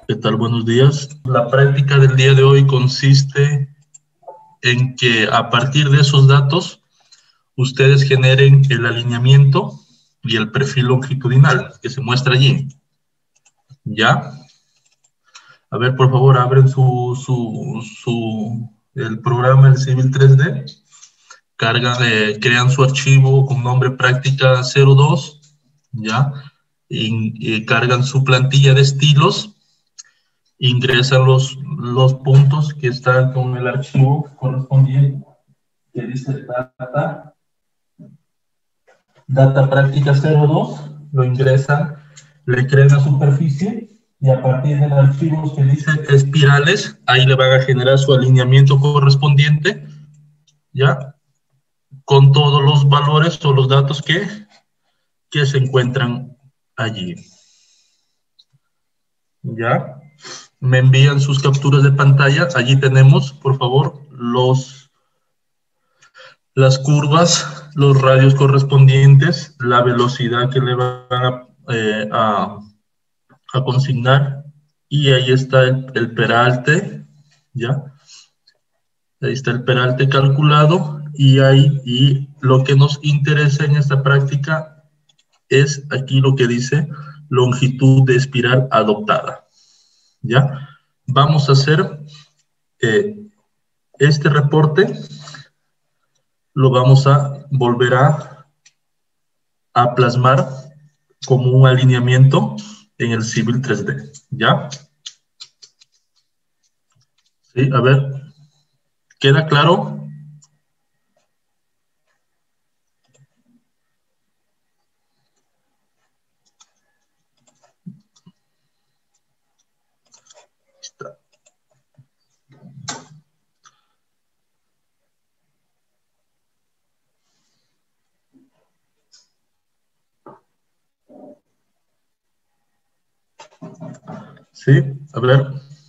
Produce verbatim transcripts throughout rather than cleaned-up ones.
¿Qué tal? Buenos días. La práctica del día de hoy consiste en que a partir de esos datos ustedes generen el alineamiento y el perfil longitudinal que se muestra allí. ¿Ya? A ver, por favor, abren su, su, su el programa del Civil tres D. Cargan, eh, crean su archivo con nombre práctica cero dos, ¿ya? Y, y cargan su plantilla de estilos, ingresan los, los puntos que están con el archivo correspondiente, que dice data, data práctica cero dos, lo ingresan, le crean la superficie, y a partir del archivo que dice espirales, ahí le van a generar su alineamiento correspondiente, ¿ya? Con todos los valores o los datos que, que se encuentran allí. ¿Ya? Me envían sus capturas de pantalla. Allí tenemos, por favor, los, las curvas, los radios correspondientes, la velocidad que le van a, eh, a, a consignar. Y ahí está el, el peralte, ¿ya? Ahí está el peralte calculado. Y, ahí, y lo que nos interesa en esta práctica es aquí lo que dice longitud de espiral adoptada. ¿Ya? Vamos a hacer eh, este reporte, lo vamos a volver a, a plasmar como un alineamiento en el Civil tres D. ¿Ya? Sí, a ver, ¿queda claro? Sí, a ver.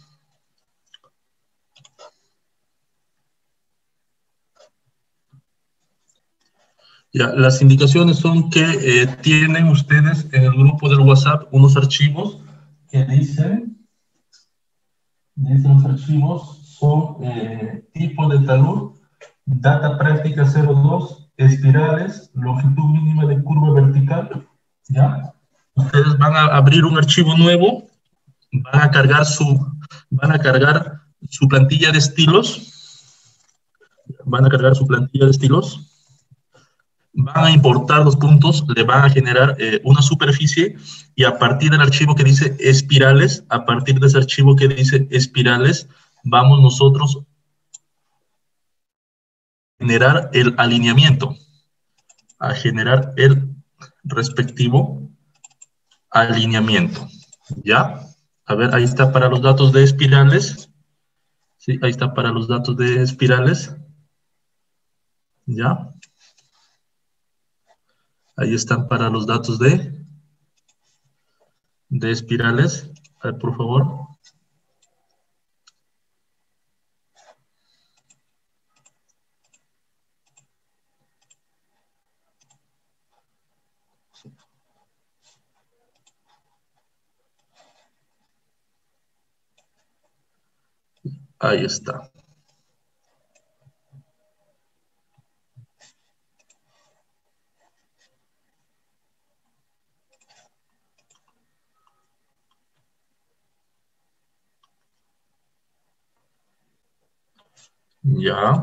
Ya, las indicaciones son que eh, tienen ustedes en el grupo del WhatsApp unos archivos que dicen, dicen los archivos son eh, tipo de talud, data práctica cero dos, espirales, longitud mínima de curva vertical, ¿ya? Ustedes van a abrir un archivo nuevo, van a cargar su, van a cargar su plantilla de estilos, van a cargar su plantilla de estilos, van a importar los puntos, le van a generar eh, una superficie y a partir del archivo que dice espirales, a partir de ese archivo que dice espirales, vamos nosotros a generar el alineamiento, a generar el respectivo alineamiento. ¿Ya? A ver, ahí está para los datos de espirales. Sí, ahí está para los datos de espirales. ¿Ya? Ahí están para los datos de, de espirales. A ver, por favor. Ahí está. Ya.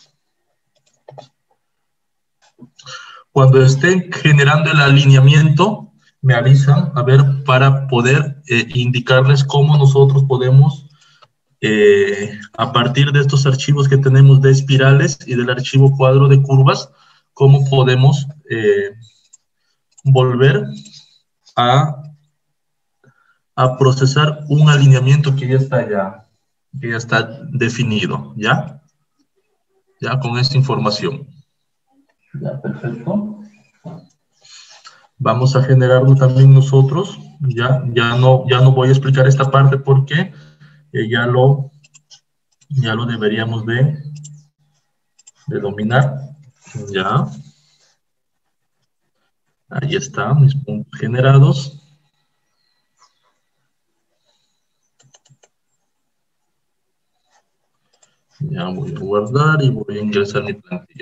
Cuando estén generando el alineamiento, me avisan, a ver, para poder eh, indicarles cómo nosotros podemos, eh, a partir de estos archivos que tenemos de espirales y del archivo cuadro de curvas, cómo podemos eh, volver a, a procesar un alineamiento que ya está ya, que ya está definido, ¿ya? Ya con esta información. Ya, perfecto. Vamos a generarlo también nosotros. Ya, ya, no, ya no voy a explicar esta parte porque eh, ya, lo, ya lo deberíamos de, de dominar. Ya. Ahí están mis puntos generados. Ya voy a guardar y voy a ingresar mi plantilla.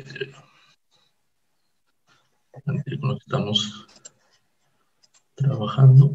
La plantilla con la que estamos trabajando.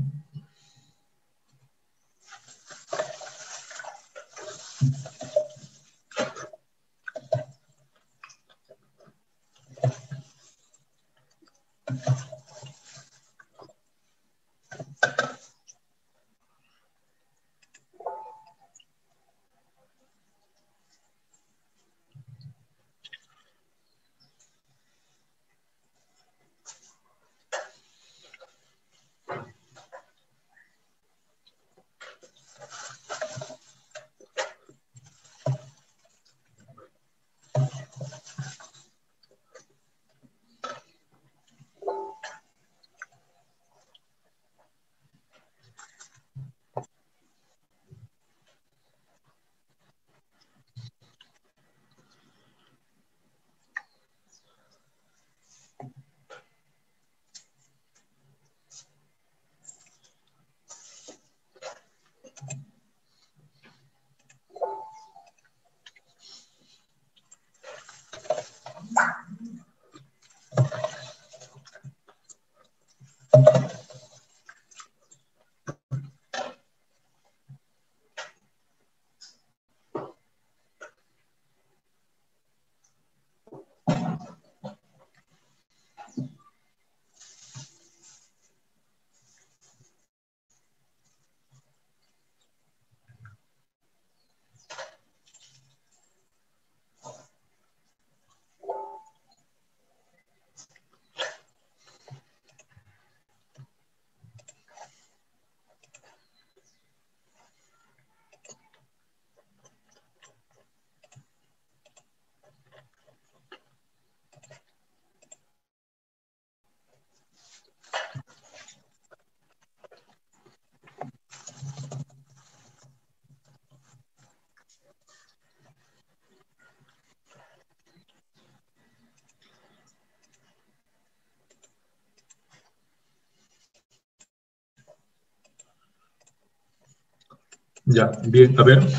Ya, bien, a ver,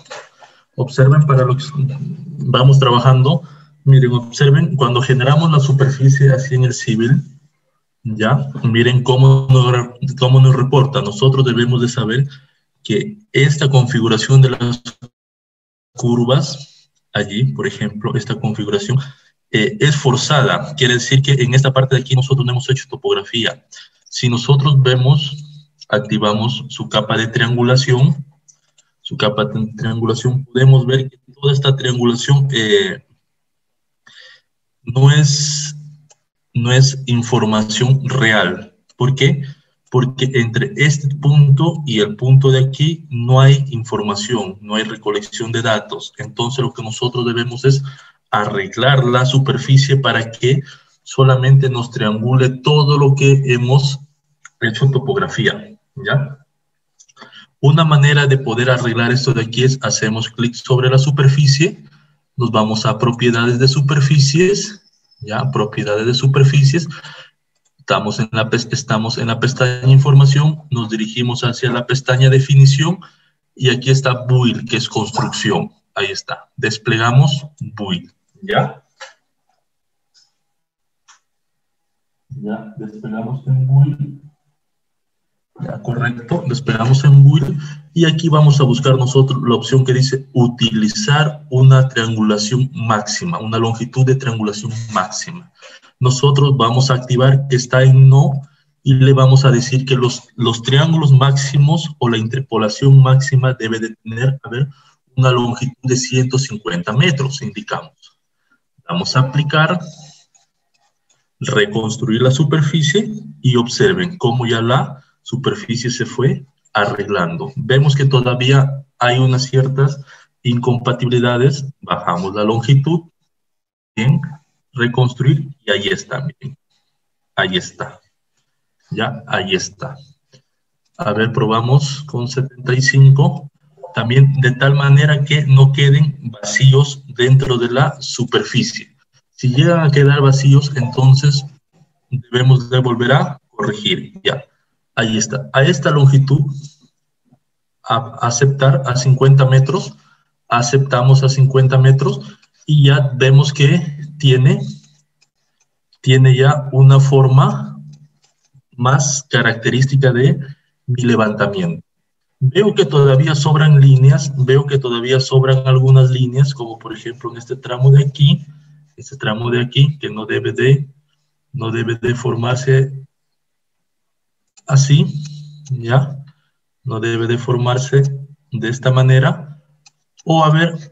observen para lo que vamos trabajando. Miren, observen, cuando generamos la superficie así en el civil, ya, miren cómo nos, cómo nos reporta. Nosotros debemos de saber que esta configuración de las curvas, allí, por ejemplo, esta configuración, eh, es forzada. Quiere decir que en esta parte de aquí nosotros no hemos hecho topografía. Si nosotros vemos, activamos su capa de triangulación, su capa de triangulación, podemos ver que toda esta triangulación eh, no es, no es información real. ¿Por qué? Porque entre este punto y el punto de aquí no hay información, no hay recolección de datos. Entonces lo que nosotros debemos es arreglar la superficie para que solamente nos triangule todo lo que hemos hecho topografía, ¿ya? Una manera de poder arreglar esto de aquí es hacemos clic sobre la superficie, nos vamos a propiedades de superficies, ya, propiedades de superficies, estamos en la, estamos en la pestaña información, nos dirigimos hacia la pestaña definición y aquí está build, que es construcción, ahí está, desplegamos build, ¿ya? Ya, desplegamos en build. Ya, correcto, desplegamos en build y aquí vamos a buscar nosotros la opción que dice utilizar una triangulación máxima, una longitud de triangulación máxima. Nosotros vamos a activar que está en no y le vamos a decir que los, los triángulos máximos o la interpolación máxima debe de tener, a ver, una longitud de ciento cincuenta metros, indicamos. Vamos a aplicar, reconstruir la superficie y observen cómo ya la superficie se fue arreglando. Vemos que todavía hay unas ciertas incompatibilidades. Bajamos la longitud. Bien, reconstruir y ahí está. Miren. Ahí está. Ya, ahí está. A ver, probamos con setenta y cinco. También de tal manera que no queden vacíos dentro de la superficie. Si llegan a quedar vacíos, entonces debemos de volver a corregir. Ya. Ahí está. A esta longitud, a aceptar a cincuenta metros, aceptamos a cincuenta metros y ya vemos que tiene, tiene ya una forma más característica de mi levantamiento. Veo que todavía sobran líneas, veo que todavía sobran algunas líneas, como por ejemplo en este tramo de aquí, este tramo de aquí, que no debe de, no debe de formarse así, ¿ya? No debe de formarse de esta manera. O a ver,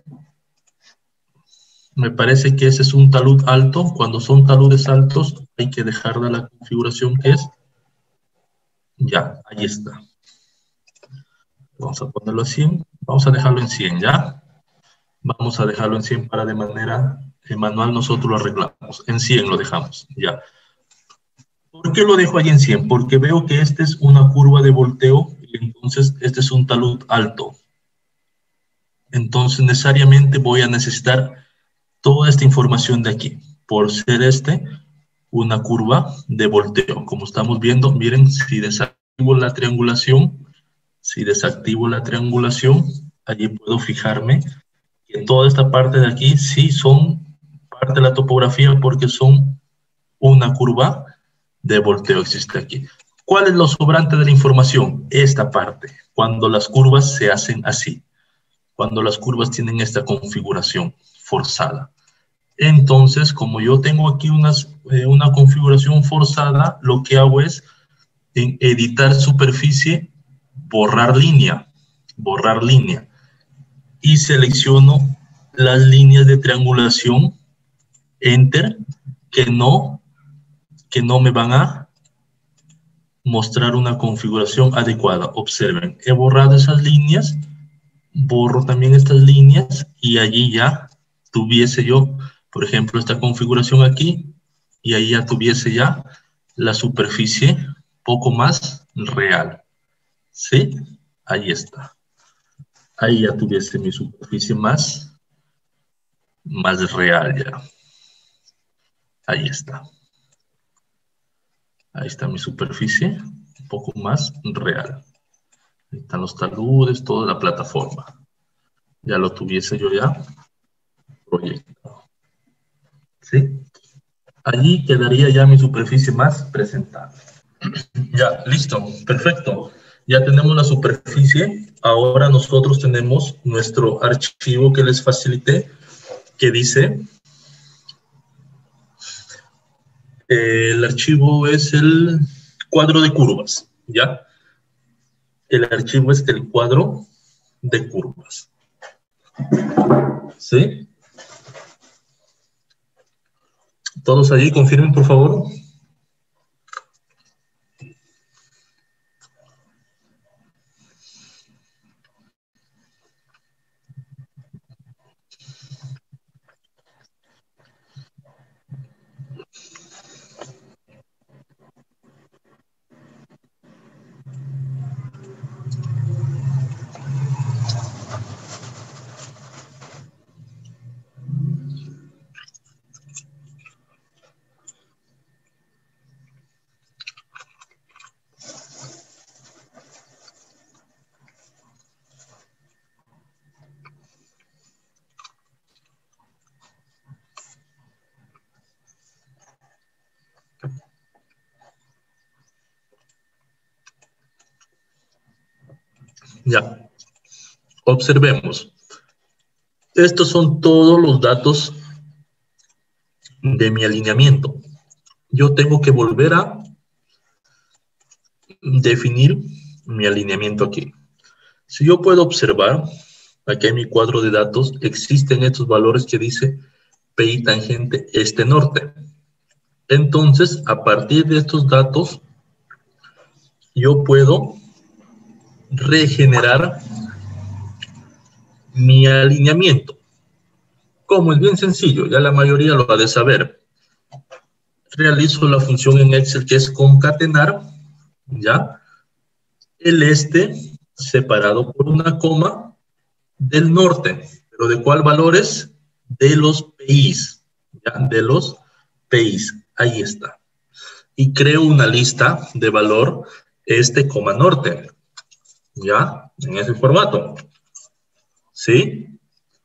me parece que ese es un talud alto. Cuando son taludes altos, hay que dejarla la configuración que es. Ya, ahí está. Vamos a ponerlo a cien. Vamos a dejarlo en cien, ¿ya? Vamos a dejarlo en cien para de manera eh, manual nosotros lo arreglamos. En cien lo dejamos, ya. ¿Por qué lo dejo ahí en cien? Porque veo que esta es una curva de volteo y entonces este es un talud alto. Entonces necesariamente voy a necesitar toda esta información de aquí. Por ser este una curva de volteo. Como estamos viendo, miren, si desactivo la triangulación, si desactivo la triangulación, allí puedo fijarme que toda esta parte de aquí sí son parte de la topografía porque son una curva de volteo existe aquí. ¿Cuál es lo sobrante de la información? Esta parte, cuando las curvas se hacen así, cuando las curvas tienen esta configuración forzada. Entonces, como yo tengo aquí unas, eh, una configuración forzada, lo que hago es en editar superficie, borrar línea, borrar línea. Y selecciono las líneas de triangulación, enter, que no, que no me van a mostrar una configuración adecuada. Observen, he borrado esas líneas, borro también estas líneas y allí ya tuviese yo, por ejemplo, esta configuración aquí y ahí ya tuviese ya la superficie poco más real. ¿Sí? Ahí está. Ahí ya tuviese mi superficie más, más real ya. Ahí está. Ahí está mi superficie un poco más real. Ahí están los taludes, toda la plataforma. Ya lo tuviese yo ya proyectado. ¿Sí? Allí quedaría ya mi superficie más presentable. Ya, listo, perfecto. Ya tenemos la superficie. Ahora nosotros tenemos nuestro archivo que les facilité, que dice, eh, el archivo es el cuadro de curvas, ¿ya? El archivo es el cuadro de curvas. ¿Sí? ¿Todos allí confirmen, por favor? Ya. Observemos. Estos son todos los datos de mi alineamiento. Yo tengo que volver a definir mi alineamiento aquí. Si yo puedo observar, aquí en mi cuadro de datos, existen estos valores que dice P I tangente este-norte. Entonces, a partir de estos datos, yo puedo regenerar mi alineamiento. Como es bien sencillo, ya la mayoría lo ha de saber. Realizo la función en Excel que es concatenar, ¿ya? El este separado por una coma del norte. ¿Pero de cuál valores? De los P Is, ¿ya? De los P Is. Ahí está. Y creo una lista de valor este, coma norte. ¿Ya? En ese formato. ¿Sí?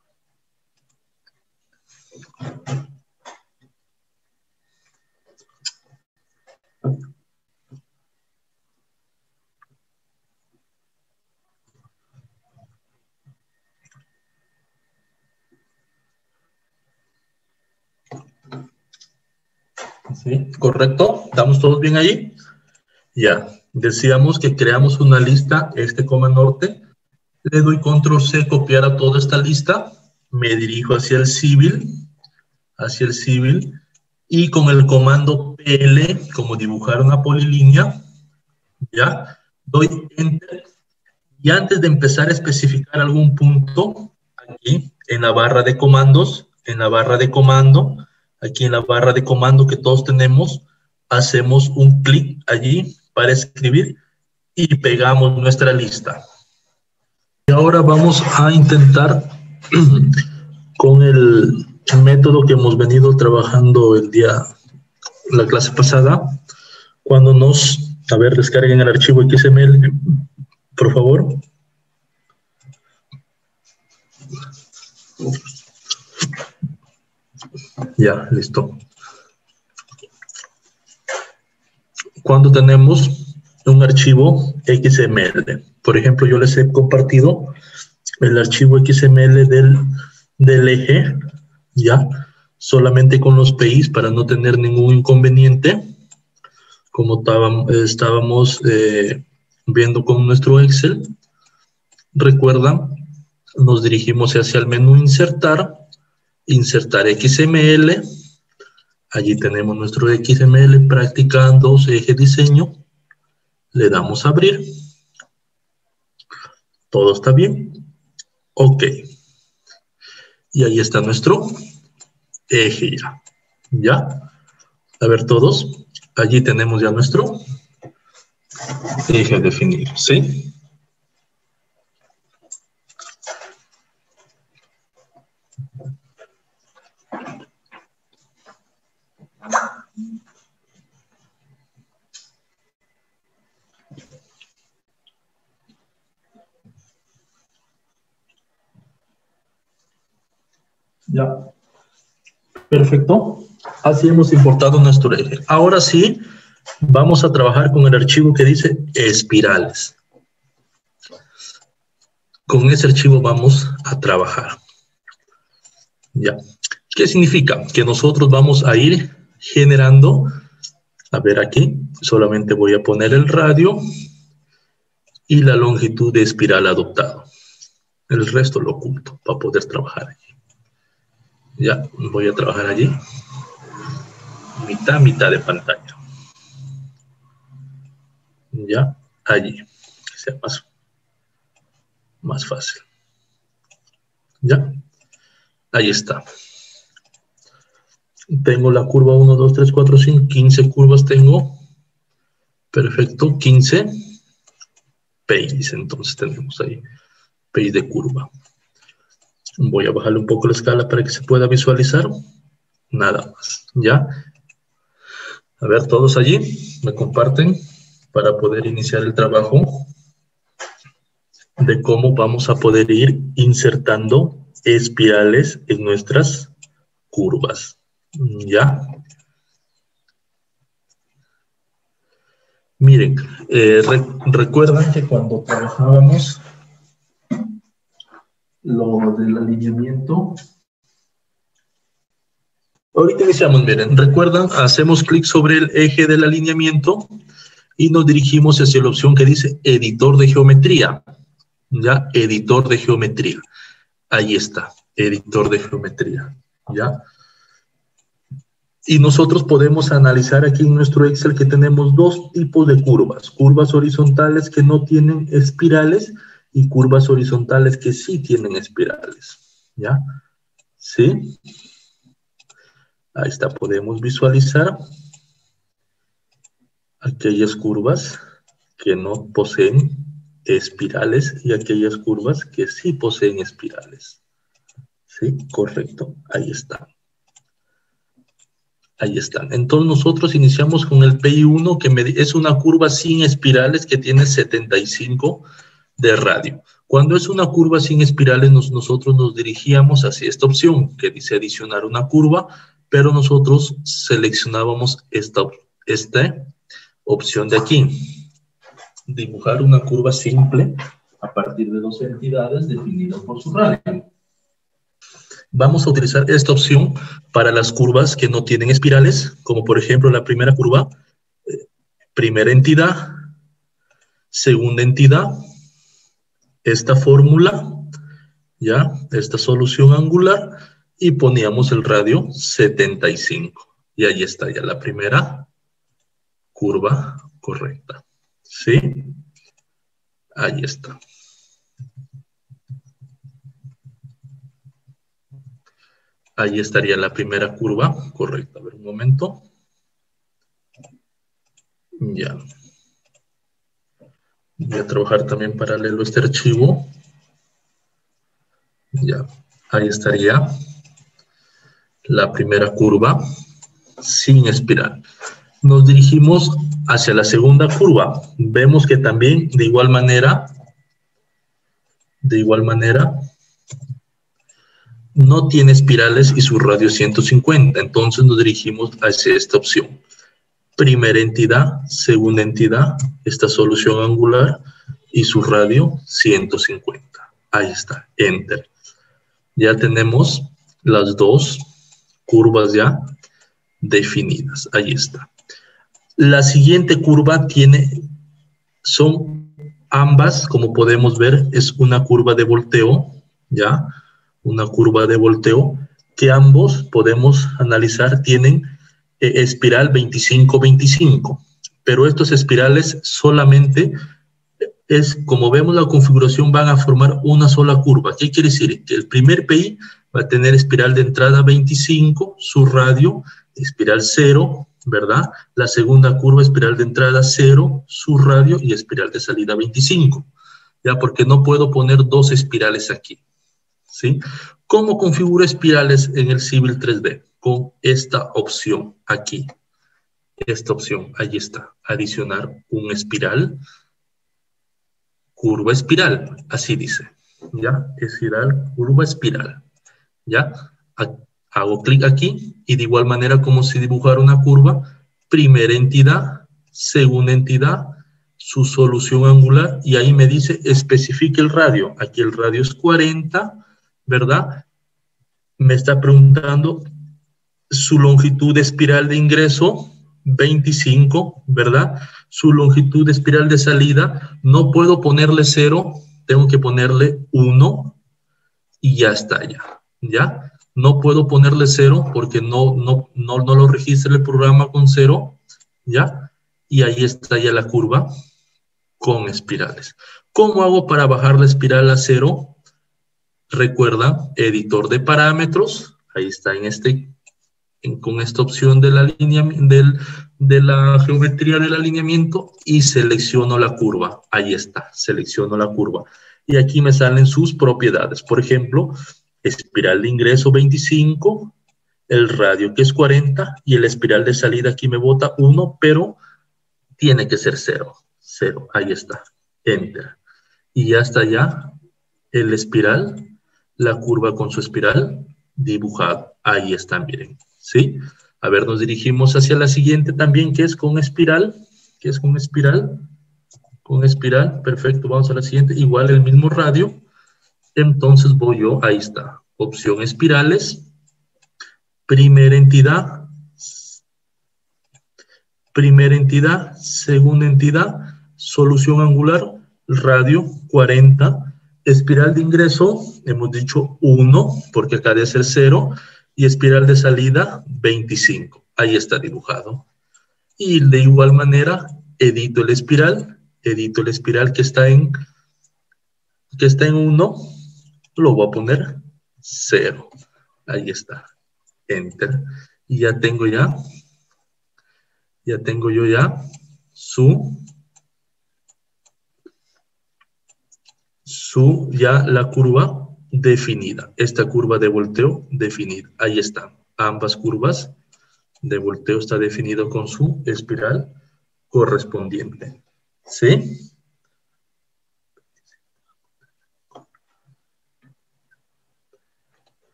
Sí, correcto. ¿Estamos todos bien ahí? Ya. Decíamos que creamos una lista, este coma norte. Le doy control C, copiar a toda esta lista. Me dirijo hacia el civil, hacia el civil. Y con el comando P L, como dibujar una polilínea, ya, doy Enter. Y antes de empezar a especificar algún punto, aquí en la barra de comandos, en la barra de comando, aquí en la barra de comando que todos tenemos, hacemos un clic allí para escribir y pegamos nuestra lista. Y ahora vamos a intentar con el método que hemos venido trabajando el día, la clase pasada, cuando nos, a ver, descarguen el archivo X M L, por favor. Ya, listo. Cuando tenemos un archivo X M L, por ejemplo, yo les he compartido el archivo X M L del, del eje, ya, solamente con los P Is para no tener ningún inconveniente, como estábamos, estábamos eh, viendo con nuestro Excel. Recuerdan, nos dirigimos hacia el menú insertar, insertar X M L, allí tenemos nuestro X M L, practicando eje diseño, le damos a abrir, todo está bien, ok, y ahí está nuestro eje ya, ya, a ver todos, allí tenemos ya nuestro eje definido, ¿sí? Ya. Perfecto. Así hemos importado nuestro eje. Ahora sí, vamos a trabajar con el archivo que dice espirales. Con ese archivo vamos a trabajar. Ya. ¿Qué significa? Que nosotros vamos a ir generando, a ver aquí, solamente voy a poner el radio y la longitud de espiral adoptado. El resto lo oculto para poder trabajar allí. Ya, voy a trabajar allí. Mitad, mitad de pantalla. Ya, allí. Que sea más, más fácil. Ya, ahí está. Tengo la curva uno, dos, tres, cuatro, cinco, quince curvas tengo. Perfecto, quince. Pages, entonces tenemos ahí. Page de curva. Voy a bajarle un poco la escala para que se pueda visualizar. Nada más, ¿ya? A ver, todos allí me comparten para poder iniciar el trabajo de cómo vamos a poder ir insertando espirales en nuestras curvas, ¿ya? Miren, eh, re recuerdan que cuando trabajábamos lo del alineamiento, ahorita iniciamos, miren, recuerdan, hacemos clic sobre el eje del alineamiento y nos dirigimos hacia la opción que dice editor de geometría, ya, editor de geometría, ahí está, editor de geometría, ya. Y nosotros podemos analizar aquí en nuestro Excel que tenemos dos tipos de curvas, curvas horizontales que no tienen espirales y curvas horizontales que sí tienen espirales, ¿ya? ¿Sí? Ahí está, podemos visualizar aquellas curvas que no poseen espirales y aquellas curvas que sí poseen espirales. ¿Sí? Correcto, ahí está. Ahí están. Entonces nosotros iniciamos con el P I uno, que es una curva sin espirales que tiene setenta y cinco de radio. Cuando es una curva sin espirales, nos, nosotros nos dirigíamos hacia esta opción que dice adicionar una curva, pero nosotros seleccionábamos esta, esta opción de aquí. Dibujar una curva simple a partir de dos entidades definidas por su radio. Vamos a utilizar esta opción para las curvas que no tienen espirales, como por ejemplo la primera curva, eh, primera entidad, segunda entidad, esta fórmula, ya, esta solución angular, y poníamos el radio setenta y cinco. Y ahí está ya la primera curva correcta. ¿Sí? Ahí está. Ahí estaría la primera curva correcta. A ver, un momento. Ya. Voy a trabajar también paralelo este archivo. Ya. Ahí estaría la primera curva sin espiral. Nos dirigimos hacia la segunda curva. Vemos que también de igual manera, de igual manera, no tiene espirales y su radio es ciento cincuenta. Entonces nos dirigimos hacia esta opción. Primera entidad, segunda entidad, esta solución angular y su radio ciento cincuenta. Ahí está, Enter. Ya tenemos las dos curvas ya definidas. Ahí está. La siguiente curva tiene, son ambas, como podemos ver, es una curva de volteo, ¿ya? Una curva de volteo que ambos podemos analizar tienen eh, espiral veinticinco veinticinco, pero estos espirales solamente es, como vemos la configuración, van a formar una sola curva. ¿Qué quiere decir? Que el primer P I va a tener espiral de entrada veinticinco, su radio, espiral cero, ¿verdad? La segunda curva, espiral de entrada cero, su radio y espiral de salida veinticinco. Ya, porque no puedo poner dos espirales aquí. ¿Sí? ¿Cómo configuro espirales en el Civil tres D? Con esta opción aquí. Esta opción, ahí está. Adicionar un espiral. Curva espiral, así dice. ¿Ya? Espiral, curva espiral. ¿Ya? Hago clic aquí y de igual manera como si dibujara una curva, primera entidad, segunda entidad, su solución angular y ahí me dice especifique el radio. Aquí el radio es cuarenta, ¿verdad? Me está preguntando su longitud de espiral de ingreso, veinticinco, ¿verdad? Su longitud de espiral de salida, no puedo ponerle cero, tengo que ponerle uno y ya está ya, ¿ya? No puedo ponerle cero porque no, no, no, no lo registra el programa con cero, ¿ya? Y ahí está ya la curva con espirales. ¿Cómo hago para bajar la espiral a cero? Recuerda, editor de parámetros, ahí está en este, en, con esta opción de la, línea, del, de la geometría del alineamiento y selecciono la curva. Ahí está, selecciono la curva. Y aquí me salen sus propiedades. Por ejemplo, espiral de ingreso veinticinco, el radio que es cuarenta y el espiral de salida aquí me bota uno, pero tiene que ser cero. cero, ahí está. Enter. Y ya está ya el espiral, la curva con su espiral dibujado. Ahí está, miren. ¿Sí? A ver, nos dirigimos hacia la siguiente también, que es con espiral. ¿Qué es con espiral? Con espiral, perfecto. Vamos a la siguiente. Igual el mismo radio. Entonces voy yo, ahí está. Opción espirales. Primera entidad. Primera entidad. Segunda entidad. Solución angular. Radio cuarenta. Espiral de ingreso, hemos dicho uno, porque acá debe ser cero. Y espiral de salida, veinticinco. Ahí está dibujado. Y de igual manera, edito el espiral. Edito el espiral que está en, que está en uno. Lo voy a poner cero. Ahí está. Enter. Y ya tengo ya, ya tengo yo ya su, su, ya la curva definida. Esta curva de volteo definida. Ahí está. Ambas curvas de volteo está definido con su espiral correspondiente. ¿Sí?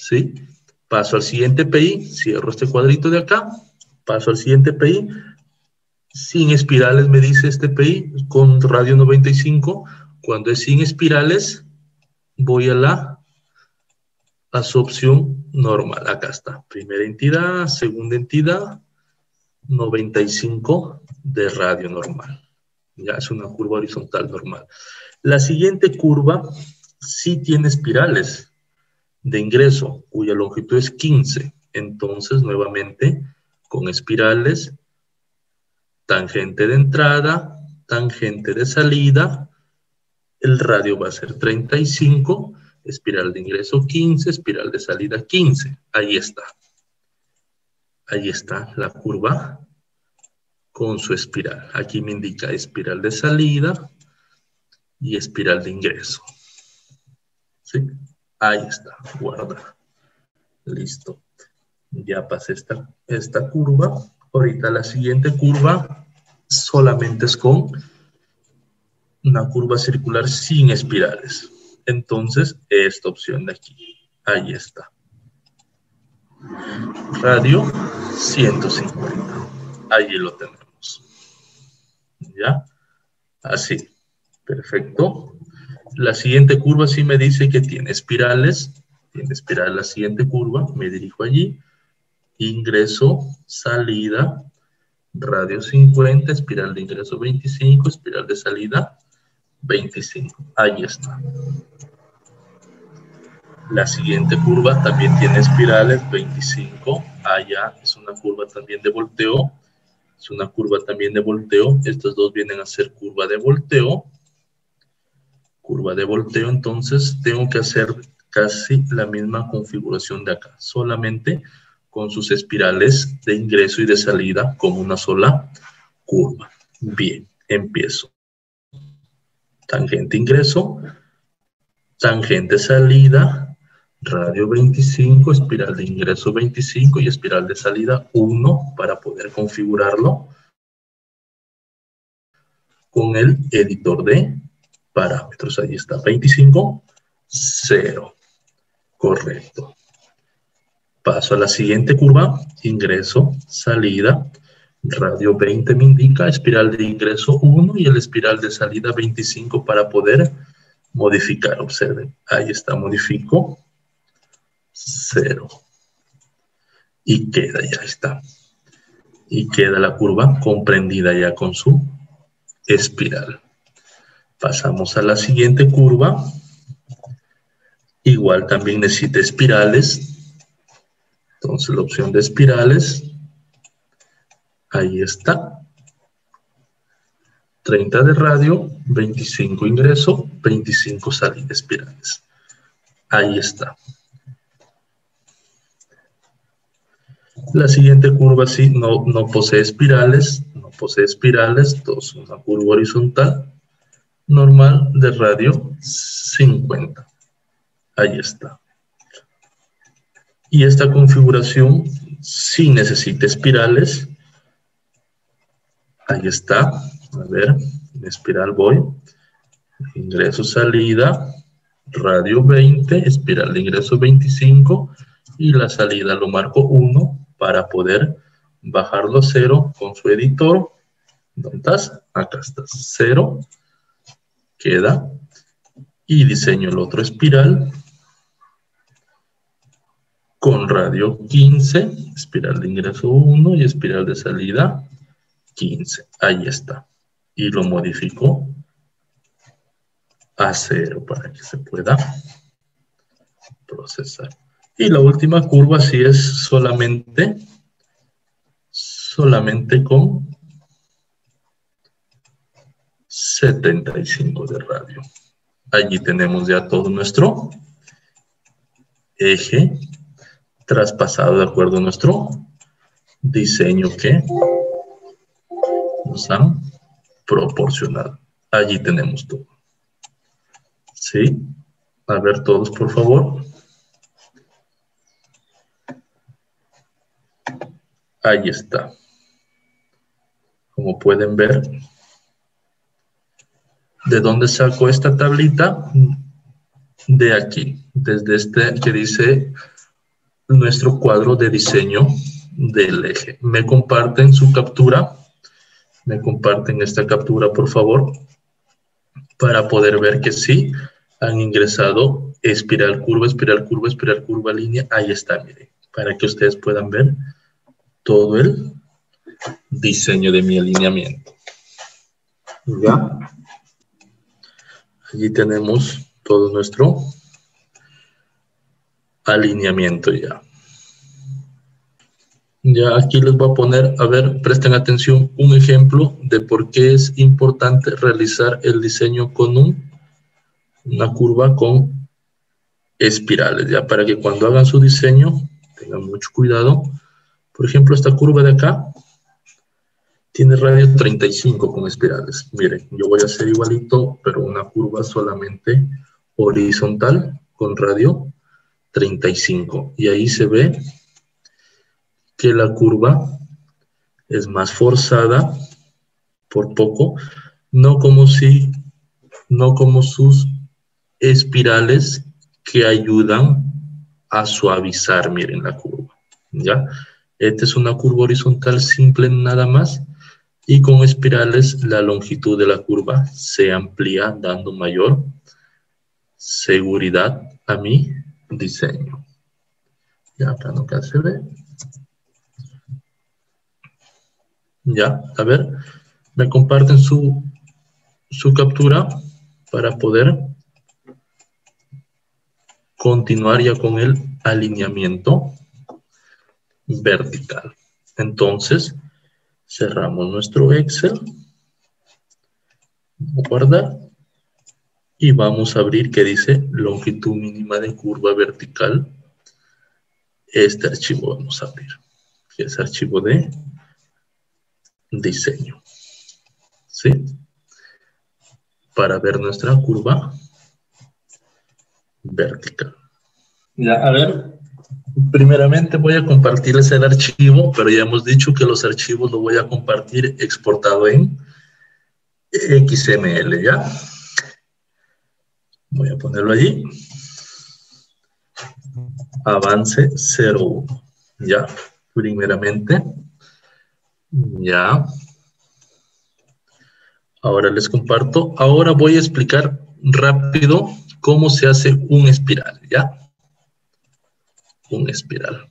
¿sí? Paso al siguiente P I, cierro este cuadrito de acá, paso al siguiente P I, sin espirales me dice este P I, con radio noventa y cinco, cuando es sin espirales, voy a la absorción normal, acá está, primera entidad, segunda entidad, noventa y cinco de radio normal, ya es una curva horizontal normal. La siguiente curva sí tiene espirales de ingreso, cuya longitud es quince, entonces nuevamente con espirales, tangente de entrada, tangente de salida, el radio va a ser treinta y cinco, espiral de ingreso quince, espiral de salida quince. Ahí está. Ahí está la curva con su espiral. Aquí me indica espiral de salida y espiral de ingreso. ¿Sí? Ahí está, guarda. Listo. Ya pasé esta, esta curva. Ahorita la siguiente curva solamente es con una curva circular sin espirales. Entonces, esta opción de aquí. Ahí está. Radio ciento cincuenta. Ahí lo tenemos. ¿Ya? Así. Perfecto. La siguiente curva sí me dice que tiene espirales. Tiene espiral la siguiente curva. Me dirijo allí. Ingreso, salida, radio cincuenta, espiral de ingreso veinticinco, espiral de salida veinticinco. Ahí está. La siguiente curva también tiene espirales, veinticinco. Allá es una curva también de volteo. Es una curva también de volteo. Estas dos vienen a ser curva de volteo. Curva de volteo, entonces tengo que hacer casi la misma configuración de acá. Solamente con sus espirales de ingreso y de salida como una sola curva. Bien, empiezo. Tangente ingreso, tangente salida, radio veinticinco, espiral de ingreso veinticinco y espiral de salida uno para poder configurarlo con el editor de parámetros. Ahí está, veinticinco, cero. Correcto. Paso a la siguiente curva, ingreso, salida, radio veinte me indica, espiral de ingreso uno y el espiral de salida veinticinco para poder modificar. Observen, ahí está, modifico, cero. Y queda, ya está. Y queda la curva comprendida ya con su espiral. Pasamos a la siguiente curva. Igual también necesita espirales. Entonces la opción de espirales, ahí está. treinta de radio, veinticinco ingreso, veinticinco salida espirales. Ahí está. La siguiente curva sí no, no posee espirales, no posee espirales, entonces una curva horizontal normal de radio cincuenta. Ahí está. Y esta configuración sí necesita espirales. Ahí está. A ver, en espiral voy. Ingreso, salida, radio veinte, espiral de ingreso veinticinco y la salida lo marco uno para poder bajarlo a cero con su editor. ¿Dónde estás? Acá estás. cero. Queda. Y diseño el otro espiral con radio quince, espiral de ingreso uno y espiral de salida quince. Ahí está. Y lo modifico a cero para que se pueda procesar. Y la última curva sí es solamente, solamente con setenta y cinco de radio. Allí tenemos ya todo nuestro eje traspasado de acuerdo a nuestro diseño que nos han proporcionado. Allí tenemos todo. ¿Sí? A ver todos, por favor. Ahí está. Como pueden ver, ¿de dónde saco esta tablita? De aquí, desde este que dice nuestro cuadro de diseño del eje. Me comparten su captura, me comparten esta captura, por favor, para poder ver que sí han ingresado espiral, curva, espiral, curva, espiral, curva, línea. Ahí está, miren, para que ustedes puedan ver todo el diseño de mi alineamiento. ¿Ya? Allí tenemos todo nuestro alineamiento ya. Ya aquí les voy a poner, a ver, presten atención, un ejemplo de por qué es importante realizar el diseño con un, una curva con espirales, ya, para que cuando hagan su diseño tengan mucho cuidado. Por ejemplo, esta curva de acá tiene radio treinta y cinco con espirales. Miren, yo voy a hacer igualito, pero una curva solamente horizontal con radio treinta y cinco. Y ahí se ve que la curva es más forzada por poco, no como si, no como sus espirales que ayudan a suavizar, miren la curva, ¿ya? Esta es una curva horizontal simple nada más, y con espirales la longitud de la curva se amplía, dando mayor seguridad a mi diseño. Ya, para no que se ve. Ya, a ver, me comparten su, su captura para poder continuar ya con el alineamiento vertical. Entonces, cerramos nuestro Excel, guardar, y vamos a abrir que dice longitud mínima de curva vertical. Este archivo vamos a abrir, que es archivo de diseño, ¿sí? Para ver nuestra curva vertical. Ya, a ver, primeramente voy a compartirles el archivo, pero ya hemos dicho que los archivos los voy a compartir exportado en X M L, ¿ya? Voy a ponerlo allí. Avance cero uno, ¿ya? Primeramente, ya. Ahora les comparto. Ahora voy a explicar rápido cómo se hace un espiral, ¿ya? Un espiral.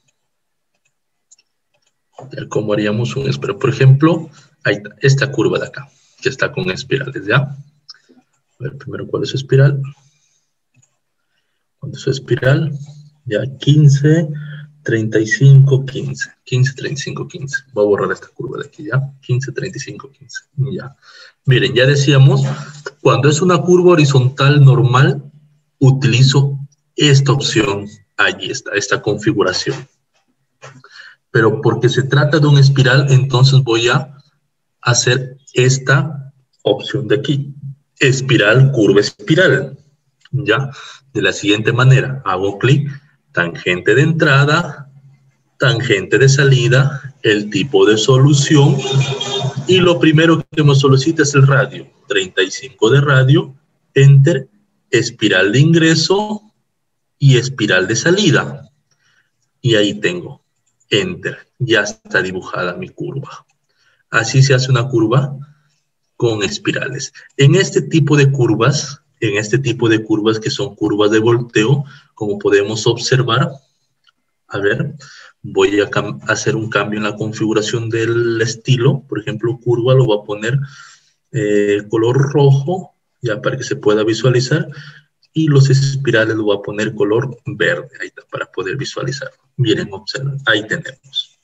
Ya, ¿cómo haríamos un espiral? Por ejemplo, ahí está, esta curva de acá, que está con espirales, ¿ya? A ver, primero, ¿cuál es su espiral? ¿Cuál es su espiral? Ya, quince, treinta y cinco, quince. quince, treinta y cinco, quince. Voy a borrar esta curva de aquí, ¿ya? quince, treinta y cinco, quince. Ya. Miren, ya decíamos, cuando es una curva horizontal normal, utilizo esta opción. Allí está, esta configuración. Pero porque se trata de una espiral, entonces voy a hacer esta opción de aquí. Espiral, curva, espiral. ¿Ya? De la siguiente manera, hago clic, tangente de entrada, tangente de salida, el tipo de solución, y lo primero que me solicita es el radio. treinta y cinco de radio, enter, espiral de ingreso y espiral de salida. Y ahí tengo, enter, ya está dibujada mi curva. Así se hace una curva con espirales. En este tipo de curvas, en este tipo de curvas que son curvas de volteo, como podemos observar, a ver, voy a hacer un cambio en la configuración del estilo. Por ejemplo, curva lo voy a poner eh, color rojo, ya para que se pueda visualizar, y los espirales lo voy a poner color verde, ahí está, para poder visualizar. Miren, observen, ahí tenemos.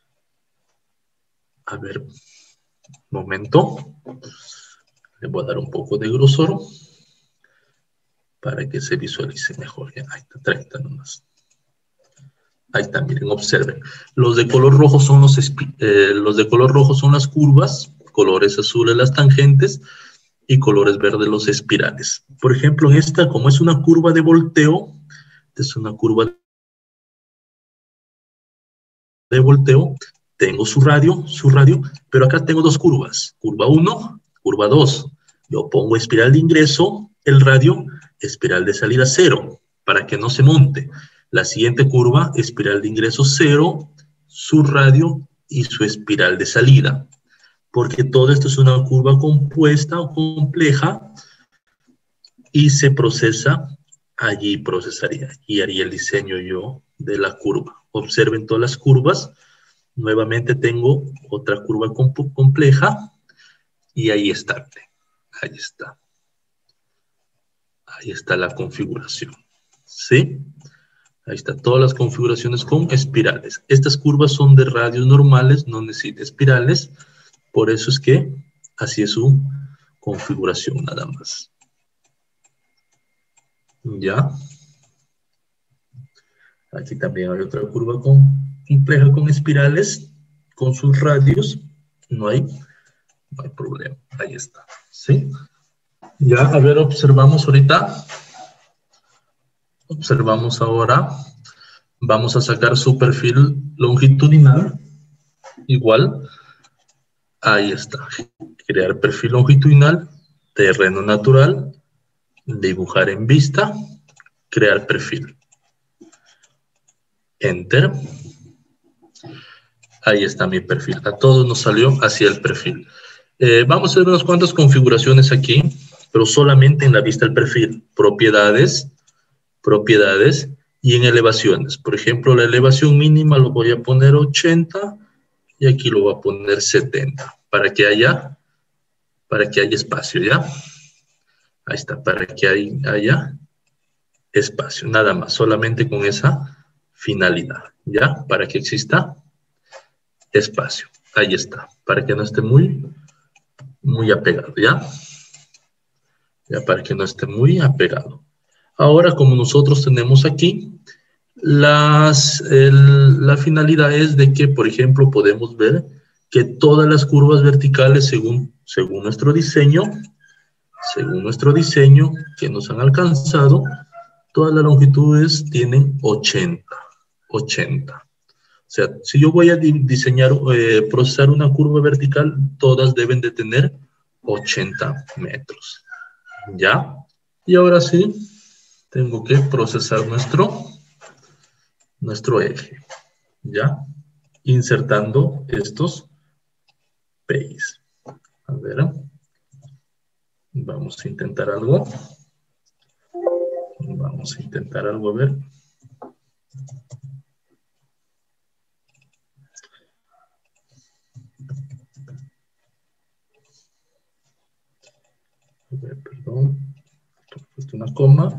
A ver, momento. Le voy a dar un poco de grosor para que se visualice mejor. Ya, ahí está, treinta nomás. Ahí está, miren, observen. Los de color rojo son los, eh, los de color rojo son las curvas, colores azules las tangentes y colores verdes los espirales. Por ejemplo, en esta, como es una curva de volteo, es una curva de volteo, tengo su radio, su radio, pero acá tengo dos curvas, curva uno, curva dos. Yo pongo espiral de ingreso, el radio, espiral de salida cero, para que no se monte. La siguiente curva, espiral de ingreso cero, su radio y su espiral de salida. Porque todo esto es una curva compuesta o compleja y se procesa, allí procesaría y haría el diseño yo de la curva. Observen todas las curvas. Nuevamente tengo otra curva compleja y ahí está. Ahí está. Ahí está la configuración. ¿Sí? Ahí está todas las configuraciones con espirales. Estas curvas son de radios normales, no necesitan espirales. Por eso es que así es su configuración nada más. ¿Ya? Aquí también hay otra curva con, compleja con espirales, con sus radios. No hay, no hay problema. Ahí está. ¿Sí? Ya, a ver, observamos ahorita. Observamos ahora. Vamos a sacar su perfil longitudinal. Igual. Ahí está. Crear perfil longitudinal. Terreno natural. Dibujar en vista. Crear perfil. Enter. Ahí está mi perfil. A todos nos salió hacia el perfil. Eh, vamos a hacer unas cuantas configuraciones aquí, pero solamente en la vista del perfil. Propiedades, propiedades y en elevaciones. Por ejemplo, la elevación mínima lo voy a poner ochenta y aquí lo voy a poner setenta para que haya, para que haya espacio, ¿ya? Ahí está, para que haya espacio. Nada más, solamente con esa finalidad, ¿ya? Para que exista espacio. Ahí está, para que no esté muy, muy apegado, ¿ya? Ya para que no esté muy apegado. Ahora, como nosotros tenemos aquí, las, el, la finalidad es de que, por ejemplo, podemos ver que todas las curvas verticales, según, según nuestro diseño, según nuestro diseño que nos han alcanzado, todas las longitudes tienen ochenta. ochenta. O sea, si yo voy a diseñar, eh, procesar una curva vertical, todas deben de tener ochenta metros. ¿Ya? Y ahora sí, tengo que procesar nuestro, nuestro eje. ¿Ya? Insertando estos P Is. A ver. Vamos a intentar algo. Vamos a intentar algo, a ver. A ver, perdón. He puesto una coma.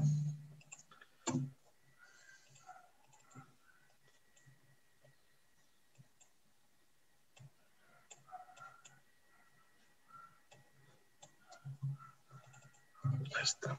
Ahí está.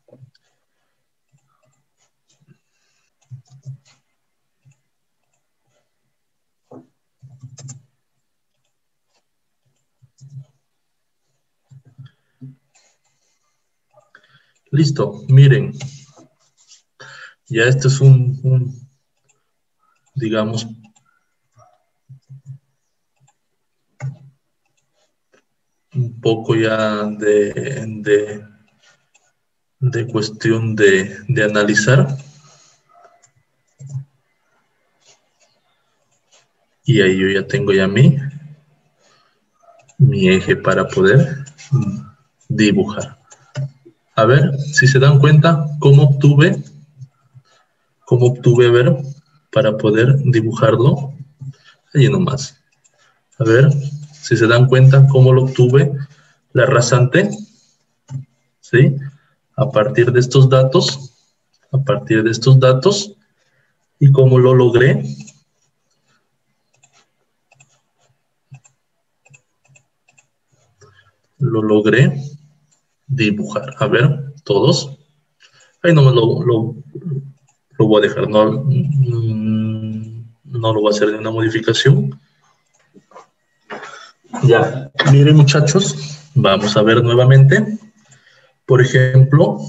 Listo, miren. Ya este es un, un digamos, un poco ya de, de, de cuestión de, de analizar. Y ahí yo ya tengo ya mi, mi eje para poder dibujar. A ver, si se dan cuenta, cómo obtuve, cómo obtuve, a ver, para poder dibujarlo. Ahí nomás. A ver, si se dan cuenta, cómo lo obtuve, la rasante, ¿sí? A partir de estos datos, a partir de estos datos, y cómo lo logré. Lo logré dibujar. A ver, todos. Ahí no lo, lo, lo voy a dejar. No, no lo voy a hacer de una modificación. Ya. Miren, muchachos. Vamos a ver nuevamente. Por ejemplo.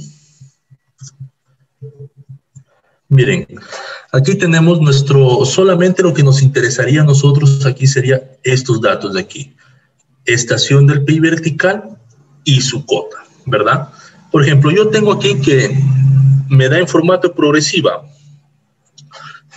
Miren. Aquí tenemos nuestro... Solamente lo que nos interesaría a nosotros aquí sería estos datos de aquí. Estación del P I vertical y su cota, ¿verdad? Por ejemplo, yo tengo aquí que me da en formato progresiva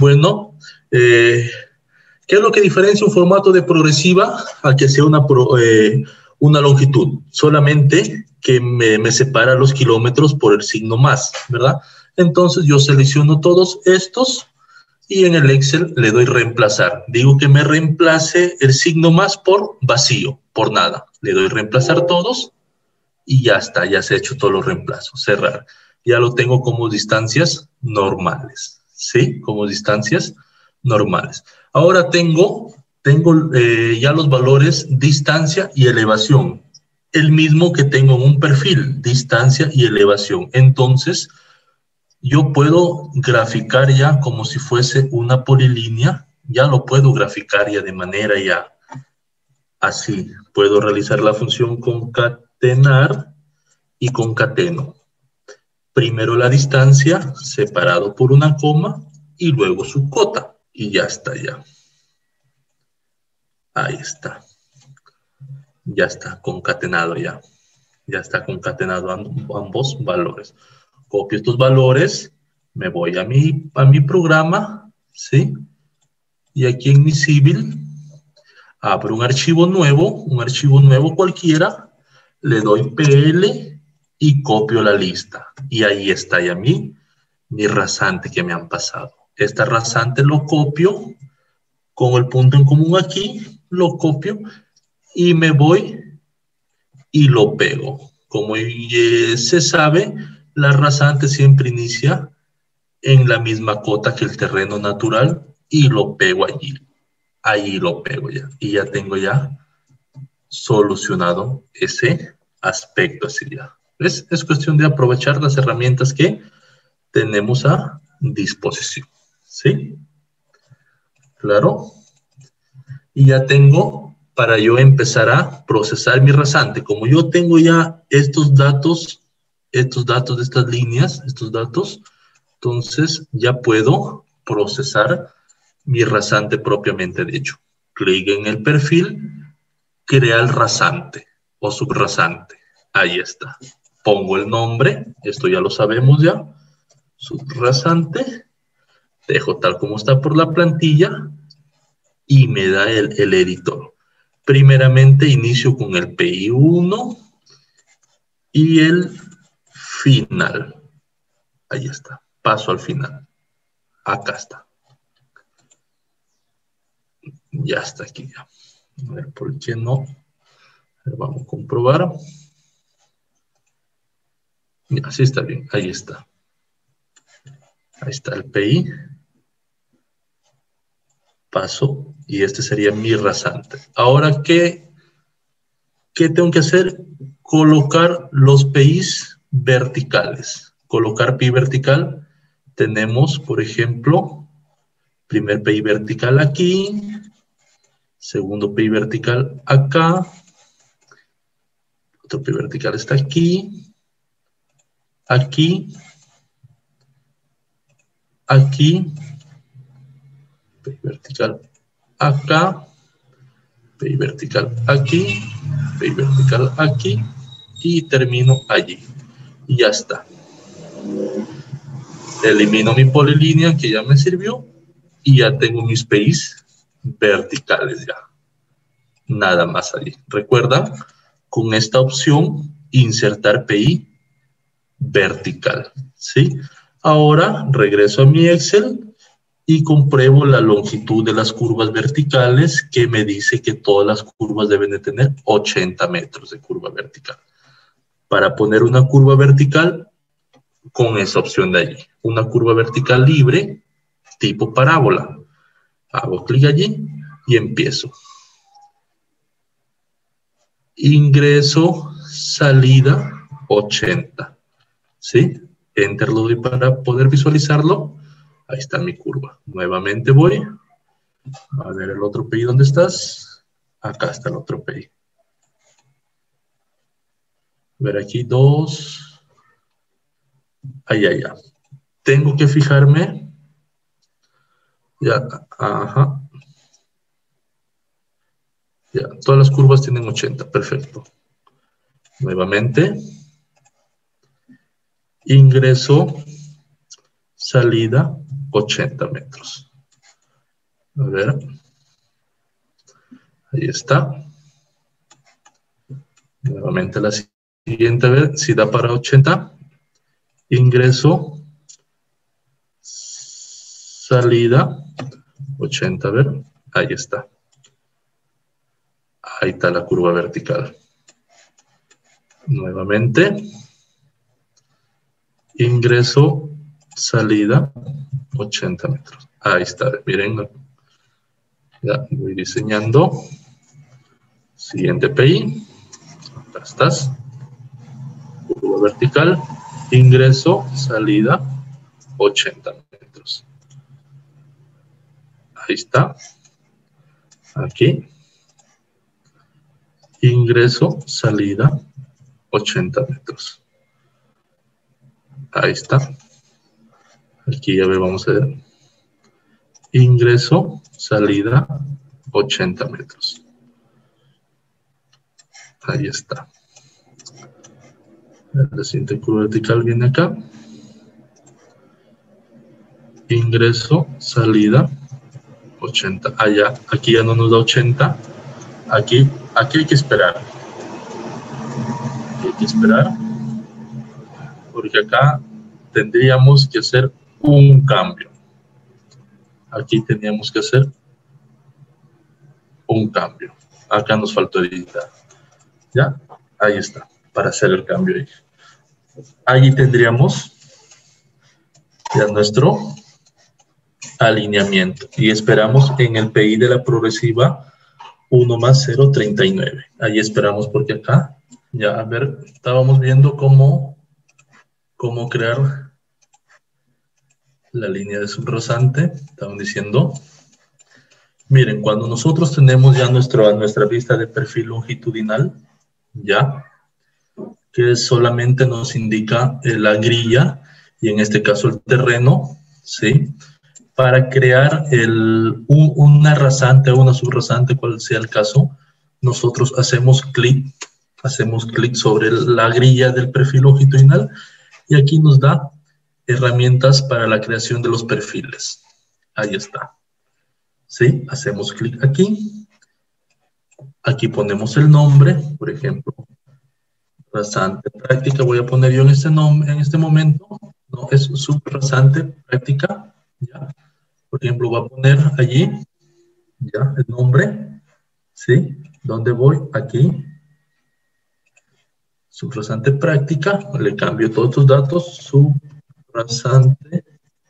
Bueno, eh, ¿qué es lo que diferencia un formato de progresiva a que sea una, pro, eh, una longitud? Solamente que me, me separa los kilómetros por el signo más, ¿verdad? Entonces yo selecciono todos estos y en el Excel le doy reemplazar. Digo que me reemplace el signo más por vacío, por nada. Le doy reemplazar todos y ya está, ya se ha hecho todos los reemplazos. Cerrar. Ya lo tengo como distancias normales, ¿sí? Como distancias normales. Ahora tengo, tengo eh, ya los valores distancia y elevación. El mismo que tengo en un perfil, distancia y elevación. Entonces, yo puedo graficar ya como si fuese una polilínea. Ya lo puedo graficar ya de manera ya así. Puedo realizar la función concatenar y concateno. Primero la distancia, separado por una coma, y luego su cota. Y ya está, ya. Ahí está. Ya está concatenado ya. Ya está concatenado ambos valores. Copio estos valores, me voy a mi, a mi programa, ¿sí? Y aquí en mi Civil, abro un archivo nuevo, un archivo nuevo cualquiera, le doy P L y copio la lista. Y ahí está ya mi, mi rasante que me han pasado. Este rasante lo copio, con el punto en común aquí, lo copio y me voy y lo pego. Como eh, se sabe, la rasante siempre inicia en la misma cota que el terreno natural y lo pego allí. Allí lo pego ya. Y ya tengo ya solucionado ese aspecto así ya. ¿Ves? Es cuestión de aprovechar las herramientas que tenemos a disposición. ¿Sí? Claro. Y ya tengo para yo empezar a procesar mi rasante. Como yo tengo ya estos datos, estos datos de estas líneas, estos datos, entonces ya puedo procesar mi rasante propiamente dicho. Clic en el perfil, crea el rasante o subrasante. Ahí está. Pongo el nombre, esto ya lo sabemos ya. Subrasante. Dejo tal como está por la plantilla y me da el, el editor. Primeramente inicio con el P I uno y el final. Ahí está. Paso al final. Acá está. Ya está aquí ya. A ver, ¿por qué no? Vamos a comprobar. Ya, así está bien. Ahí está. Ahí está el P I. Paso. Y este sería mi rasante. Ahora, ¿qué, qué tengo que hacer? Colocar los P Is verticales. Colocar P I vertical. Tenemos, por ejemplo, primer P I vertical aquí. Segundo P I vertical acá. Otro P I vertical está aquí. Aquí. Aquí. P I vertical acá. P I vertical aquí. P I vertical aquí. Y termino allí. Y ya está. Elimino mi polilínea que ya me sirvió. Y ya tengo mis P Is verticales ya. Nada más ahí. Recuerda, con esta opción, insertar P I vertical. ¿Sí? Ahora regreso a mi Excel y compruebo la longitud de las curvas verticales que me dice que todas las curvas deben de tener ochenta metros de curva vertical. Para poner una curva vertical, con esa opción de allí. Una curva vertical libre, tipo parábola. Hago clic allí y empiezo. Ingreso, salida, ochenta. ¿Sí? Enter lo doy para poder visualizarlo. Ahí está mi curva. Nuevamente voy. A ver el otro P I, ¿dónde estás? Acá está el otro P I. A ver aquí, dos. Ahí, allá. Tengo que fijarme. Ya, ajá. Ya, todas las curvas tienen ochenta. Perfecto. Nuevamente. Ingreso, salida, ochenta metros. A ver. Ahí está. Nuevamente la siguiente, a ver si da para ochenta. Ingreso, salida, ochenta, a ver. Ahí está. Ahí está la curva vertical. Nuevamente. Ingreso, salida, ochenta metros. Ahí está, miren. Ya voy diseñando. Siguiente P I. Acá estás. Curva vertical. Ingreso, salida, ochenta metros. Ahí está. Aquí. Ingreso, salida, ochenta metros. Ahí está. Aquí ya vamos a ver. Ingreso, salida, ochenta metros. Ahí está. La siguiente curva vertical viene acá. Ingreso, salida, ochenta. Allá, aquí ya no nos da ochenta. Aquí, aquí hay que esperar. Aquí hay que esperar. Porque acá tendríamos que hacer un cambio. Aquí teníamos que hacer un cambio. Acá nos faltó editar. ¿Ya? Ahí está, para hacer el cambio ahí. Allí tendríamos ya nuestro alineamiento. Y esperamos en el P I de la progresiva uno más cero punto treinta y nueve. Ahí esperamos porque acá, ya a ver, estábamos viendo cómo, cómo crear la línea de subrasante. Estaban diciendo, miren, cuando nosotros tenemos ya nuestro, nuestra vista de perfil longitudinal, ya, que solamente nos indica eh, la grilla y en este caso el terreno, ¿sí? Para crear el, un, una rasante o una subrasante, cual sea el caso, nosotros hacemos clic, hacemos clic sobre la grilla del perfil longitudinal y aquí nos da herramientas para la creación de los perfiles. Ahí está. ¿Sí? Hacemos clic aquí. Aquí ponemos el nombre, por ejemplo, rasante práctica, voy a poner yo en este, nombre, en este momento, no, es subrasante práctica, ¿ya? Por ejemplo, voy a poner allí, ya, el nombre, ¿sí? ¿Dónde voy? Aquí. Subrasante práctica, le cambio todos tus datos, subrasante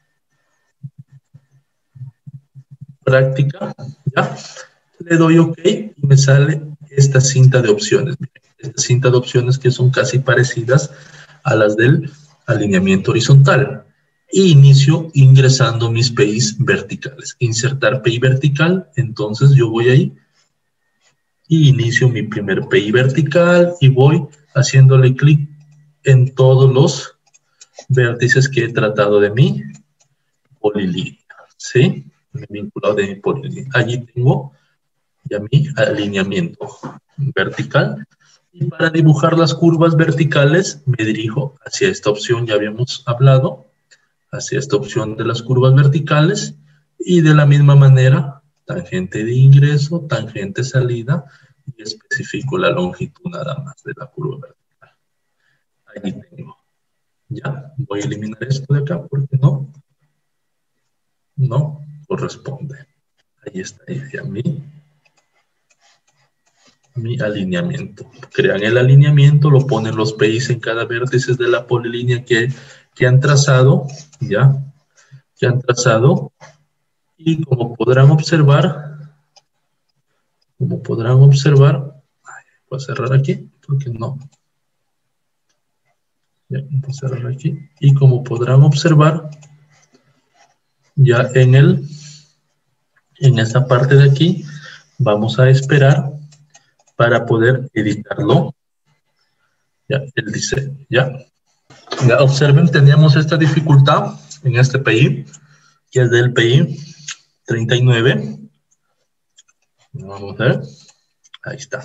práctica, ¿ya? Le doy OK y me sale esta cinta de opciones. Esta cinta de opciones que son casi parecidas a las del alineamiento horizontal. Y inicio ingresando mis P Is verticales. Insertar P I vertical, entonces yo voy ahí y inicio mi primer P I vertical y voy haciéndole clic en todos los vértices que he tratado de mi polilínea, ¿sí? Me he vinculado de mi polilínea. Allí tengo ya mi alineamiento vertical. Y para dibujar las curvas verticales me dirijo hacia esta opción, ya habíamos hablado, hacia esta opción de las curvas verticales y de la misma manera, tangente de ingreso, tangente salida y especifico la longitud nada más de la curva vertical. Ahí tengo. Ya, voy a eliminar esto de acá porque no, no corresponde. Ahí está, ya mi, mi alineamiento. Crean el alineamiento, lo ponen los P Is en cada vértice de la polilínea que, que han trazado, ya, que han trazado. Y como podrán observar, como podrán observar, voy a cerrar aquí porque no. Ya, voy a cerrar aquí. Y como podrán observar, ya en el, en esta parte de aquí, vamos a esperar para poder editarlo. Ya, el diseño, ya. Ya observen, teníamos esta dificultad en este P I, que es del P I treinta y nueve. Vamos a ver. Ahí está.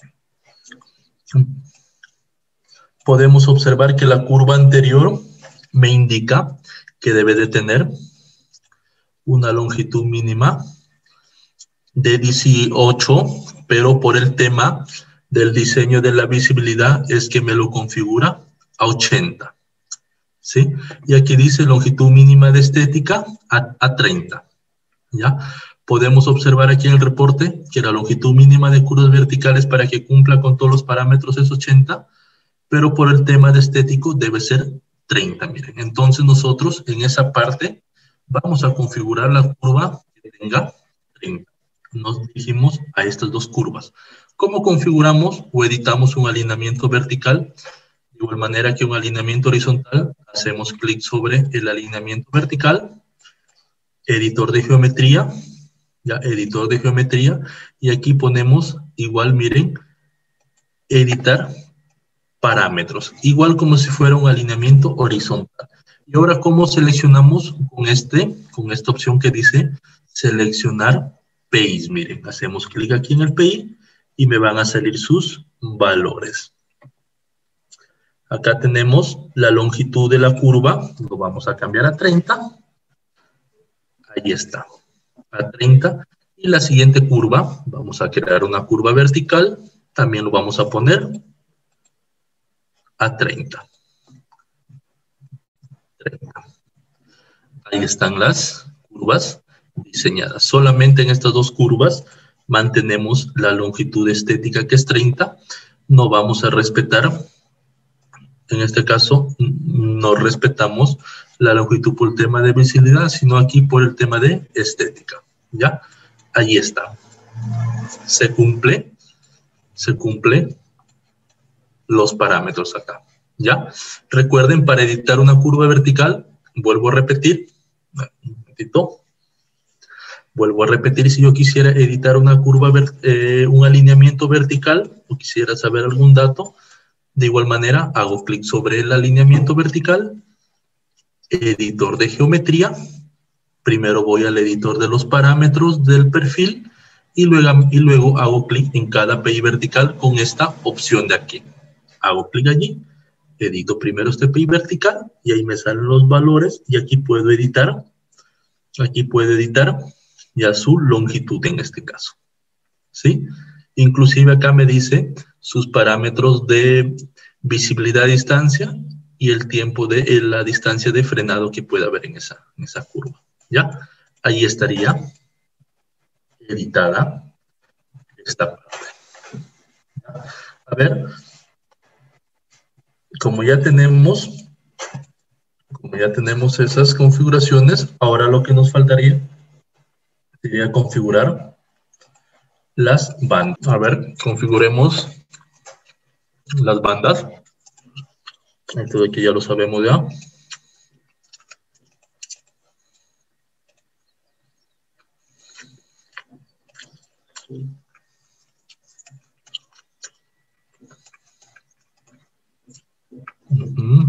Podemos observar que la curva anterior me indica que debe de tener una longitud mínima de dieciocho, pero por el tema del diseño de la visibilidad es que me lo configura a ochenta, ¿sí? Y aquí dice longitud mínima de estética a, a treinta, ¿ya? Podemos observar aquí en el reporte que la longitud mínima de curvas verticales para que cumpla con todos los parámetros es ochenta, pero por el tema de estético debe ser treinta, miren. Entonces nosotros en esa parte vamos a configurar la curva que tenga treinta. Nos dirigimos a estas dos curvas. ¿Cómo configuramos o editamos un alineamiento vertical? De igual manera que un alineamiento horizontal, hacemos clic sobre el alineamiento vertical, editor de geometría, ya, editor de geometría, y aquí ponemos, igual, miren, editar parámetros, igual como si fuera un alineamiento horizontal. Y ahora, ¿cómo seleccionamos con este, con esta opción que dice seleccionar P Is? Miren, hacemos clic aquí en el P I y me van a salir sus valores. Acá tenemos la longitud de la curva, lo vamos a cambiar a treinta. Ahí está, a treinta. Y la siguiente curva, vamos a crear una curva vertical, también lo vamos a poner a treinta. treinta. Ahí están las curvas diseñadas. Solamente en estas dos curvas mantenemos la longitud estética, que es treinta. No vamos a respetar, en este caso, no respetamos la longitud por el tema de visibilidad, sino aquí por el tema de estética. ¿Ya? Ahí está. Se cumple, se cumple los parámetros acá. ¿Ya? Recuerden, para editar una curva vertical, vuelvo a repetir, un momentito, vuelvo a repetir, si yo quisiera editar una curva, eh, un alineamiento vertical, o quisiera saber algún dato, de igual manera, hago clic sobre el alineamiento vertical, editor de geometría, primero voy al editor de los parámetros del perfil, y luego, y luego hago clic en cada P I vertical con esta opción de aquí. Hago clic allí, edito primero este P I vertical, y ahí me salen los valores, y aquí puedo editar, aquí puedo editar ya su longitud en este caso, ¿sí? Inclusive acá me dice sus parámetros de visibilidad a distancia y el tiempo de eh, la distancia de frenado que pueda haber en esa, en esa curva, ¿ya? Ahí estaría editada esta parte. ¿Ya? A ver, como ya tenemos, como ya tenemos esas configuraciones, ahora lo que nos faltaría sería configurar las bandas. A ver, configuremos las bandas. Esto de aquí ya lo sabemos ya. Uh-huh.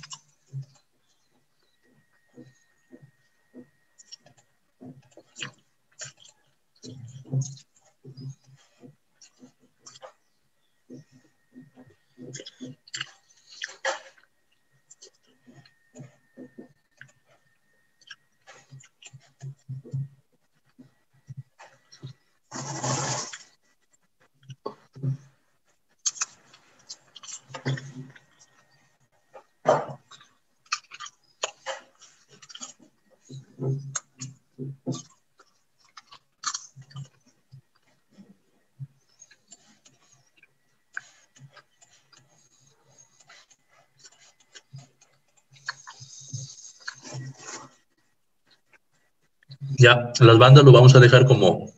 Ya, las bandas lo vamos a dejar como,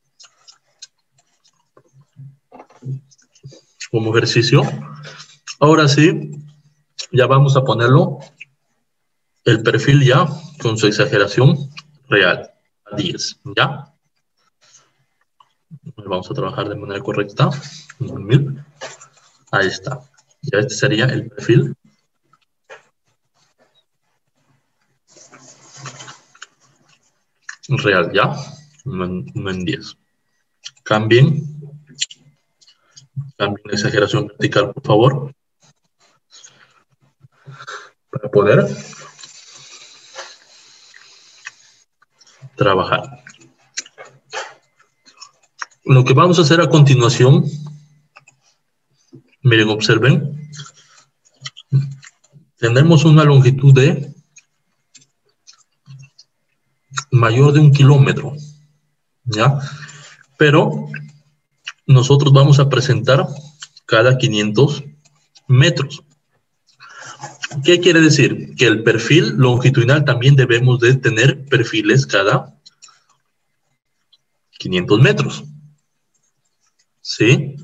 como ejercicio. Ahora sí, ya vamos a ponerlo, el perfil ya, con su exageración real, a diez, ¿ya? Vamos a trabajar de manera correcta. Ahí está. Ya este sería el perfil. Real, ya. No en, no en diez. Cambien. Cambien la exageración vertical, por favor. para poder trabajar. Lo que vamos a hacer a continuación, miren, observen, tenemos una longitud de mayor de un kilómetro, ¿ya? Pero nosotros vamos a presentar cada quinientos metros. ¿Qué quiere decir? Que el perfil longitudinal también debemos de tener perfiles cada quinientos metros. ¿Sí?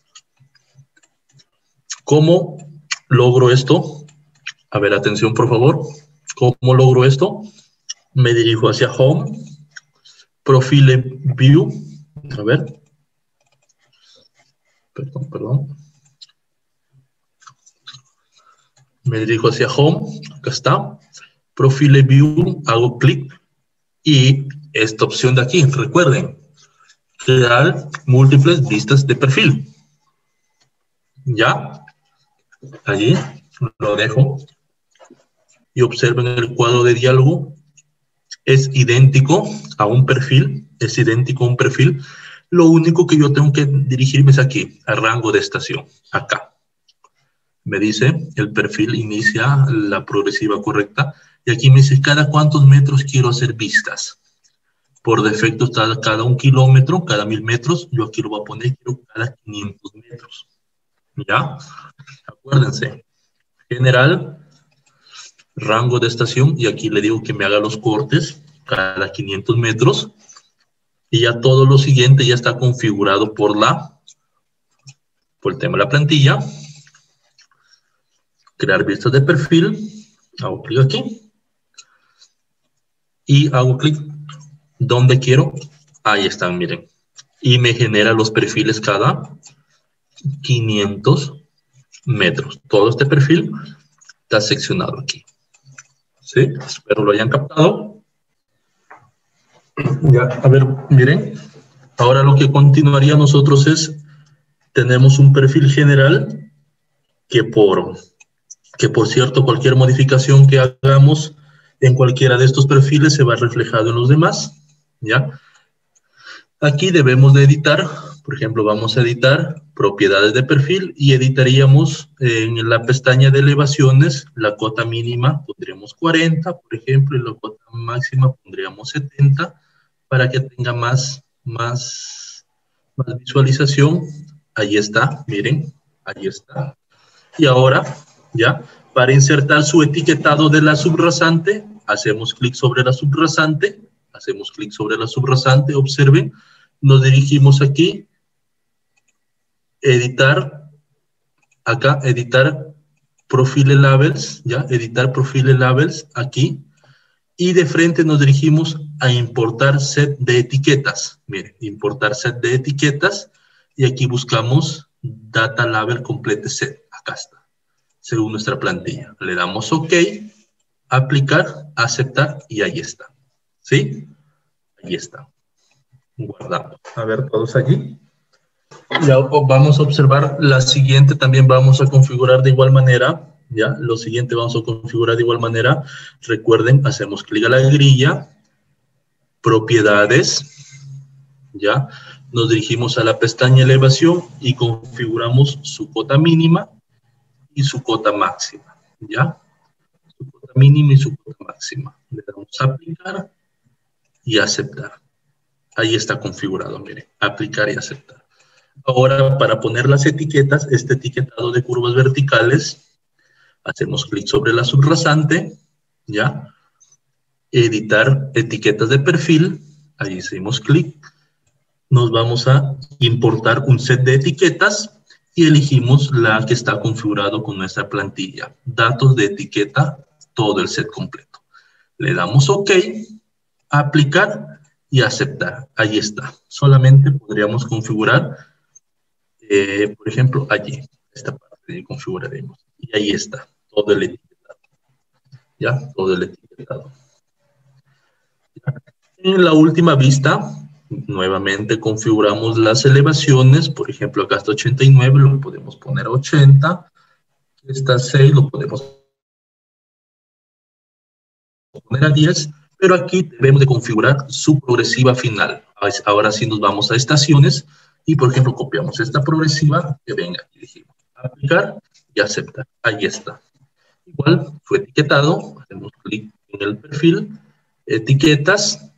¿Cómo logro esto? A ver, atención, por favor. ¿Cómo logro esto? Me dirijo hacia Home, Profile View. A ver. Perdón, perdón. Me dirijo hacia Home. Acá está. Profile View. Hago clic. Y esta opción de aquí, recuerden, crear múltiples vistas de perfil. ¿Ya? Allí lo dejo. Y observen el cuadro de diálogo. Es idéntico a un perfil. Es idéntico a un perfil. Lo único que yo tengo que dirigirme es aquí, al rango de estación. Acá. Me dice, el perfil inicia la progresiva correcta. Y aquí me dice, ¿cada cuántos metros quiero hacer vistas? Por defecto, cada, cada un kilómetro, cada mil metros. Yo aquí lo voy a poner, quiero cada quinientos metros. ¿Ya? Acuérdense. General, rango de estación. Y aquí le digo que me haga los cortes cada quinientos metros. Y ya todo lo siguiente ya está configurado por la, por el tema de la plantilla. Crear vistas de perfil. Hago clic aquí. Y hago clic donde quiero. Ahí están, miren. Y me genera los perfiles cada quinientos metros. Todo este perfil está seccionado aquí. ¿Sí? Espero lo hayan captado. Ya, a ver, miren. Ahora lo que continuaría nosotros es, tenemos un perfil general que por, que por cierto, cualquier modificación que hagamos en cualquiera de estos perfiles se va reflejado en los demás. ¿Ya? Aquí debemos de editar, por ejemplo, vamos a editar propiedades de perfil y editaríamos en la pestaña de elevaciones la cota mínima, pondríamos cuarenta, por ejemplo, y la cota máxima pondríamos setenta para que tenga más, más, más visualización. Ahí está, miren, ahí está. Y ahora, ya, para insertar su etiquetado de la subrasante, hacemos clic sobre la subrasante. Hacemos clic sobre la subrasante, observen, nos dirigimos aquí, editar, acá, editar Profile Labels, ya, editar Profile Labels, aquí, y de frente nos dirigimos a importar set de etiquetas, miren, importar set de etiquetas, y aquí buscamos Data Label Complete Set, acá está, según nuestra plantilla. Le damos OK, aplicar, aceptar, y ahí está. ¿Sí? Ahí está. Guardamos. A ver, todos allí. Ya vamos a observar la siguiente. También vamos a configurar de igual manera. Ya, lo siguiente vamos a configurar de igual manera. Recuerden, hacemos clic a la grilla. Propiedades. Ya. Nos dirigimos a la pestaña elevación y configuramos su cota mínima y su cota máxima. Ya. Su cota mínima y su cota máxima. Le damos a aplicar y aceptar. Ahí está configurado, miren, aplicar y aceptar. Ahora, para poner las etiquetas, este etiquetado de curvas verticales, hacemos clic sobre la subrasante, ¿ya? Editar etiquetas de perfil, ahí hacemos clic. Nos vamos a importar un set de etiquetas y elegimos la que está configurado con nuestra plantilla. Datos de etiqueta, todo el set completo. Le damos OK, aplicar y aceptar. Ahí está. Solamente podríamos configurar, eh, por ejemplo, allí. Esta parte configuraremos. Y ahí está. Todo el etiquetado. ¿Ya? Todo el etiquetado. ¿Ya? En la última vista, nuevamente configuramos las elevaciones. Por ejemplo, acá está ochenta y nueve, lo podemos poner a ochenta. Está seis, lo podemos poner a diez, pero aquí debemos de configurar su progresiva final. Ahora sí nos vamos a estaciones y, por ejemplo, copiamos esta progresiva que venga aquí, dijimos, aplicar y aceptar. Ahí está. Igual fue etiquetado, hacemos clic en el perfil, etiquetas,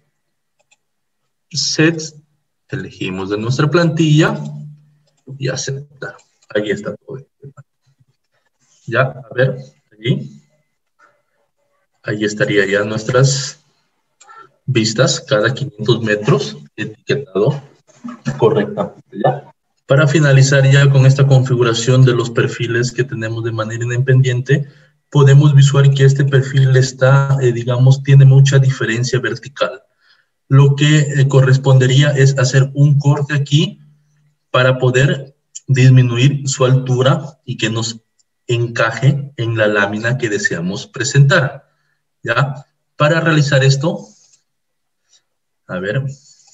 sets, elegimos de nuestra plantilla y aceptar. Ahí está todo. Ya, a ver, allí. Ahí estaría ya nuestras vistas cada quinientos metros, etiquetado correctamente. ¿Ya? Para finalizar ya con esta configuración de los perfiles que tenemos de manera independiente, podemos visualizar que este perfil está, eh, digamos, tiene mucha diferencia vertical. Lo que eh, correspondería es hacer un corte aquí para poder disminuir su altura y que nos encaje en la lámina que deseamos presentar. ¿Ya? Para realizar esto, a ver.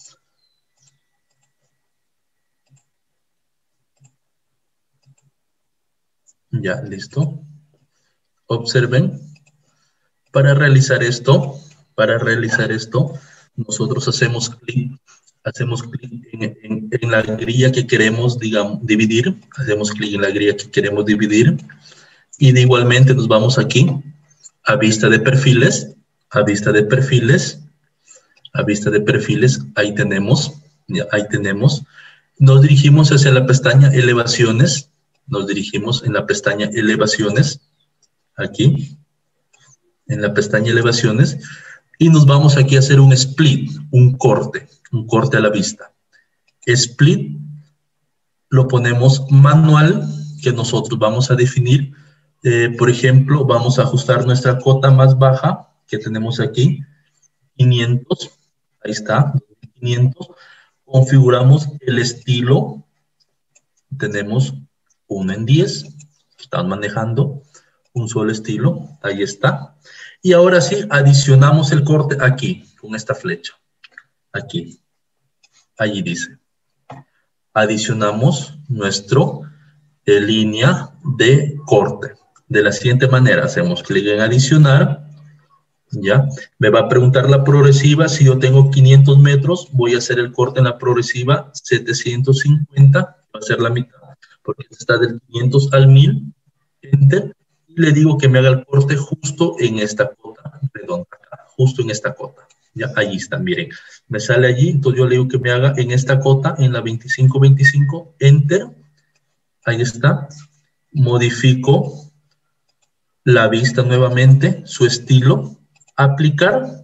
Ya, listo. Observen. Para realizar esto, para realizar esto, nosotros hacemos clic, hacemos clic en, en, en la grilla que queremos, digamos, dividir. Hacemos clic en la grilla que queremos dividir. Y de igualmente nos vamos aquí a vista de perfiles, a vista de perfiles, a vista de perfiles, ahí tenemos, ya, ahí tenemos. Nos dirigimos hacia la pestaña elevaciones, nos dirigimos en la pestaña elevaciones, aquí, en la pestaña elevaciones, y nos vamos aquí a hacer un split, un corte, un corte a la vista. Split lo ponemos manual, que nosotros vamos a definir. Eh, por ejemplo, vamos a ajustar nuestra cota más baja, que tenemos aquí, quinientos, ahí está, quinientos. Configuramos el estilo, tenemos uno en diez, estamos manejando un solo estilo, ahí está. Y ahora sí, adicionamos el corte aquí, con esta flecha, aquí, allí dice. Adicionamos nuestro eh, línea de corte. De la siguiente manera, hacemos clic en adicionar, ya, me va a preguntar la progresiva, si yo tengo quinientos metros, voy a hacer el corte en la progresiva setecientos cincuenta, va a ser la mitad, porque está del quinientos al mil, enter, y le digo que me haga el corte justo en esta cota redonda, justo en esta cota, ya, allí está, miren, me sale allí, entonces yo le digo que me haga en esta cota, en la veinticinco veinticinco, enter, ahí está, modifico la vista nuevamente, su estilo, aplicar,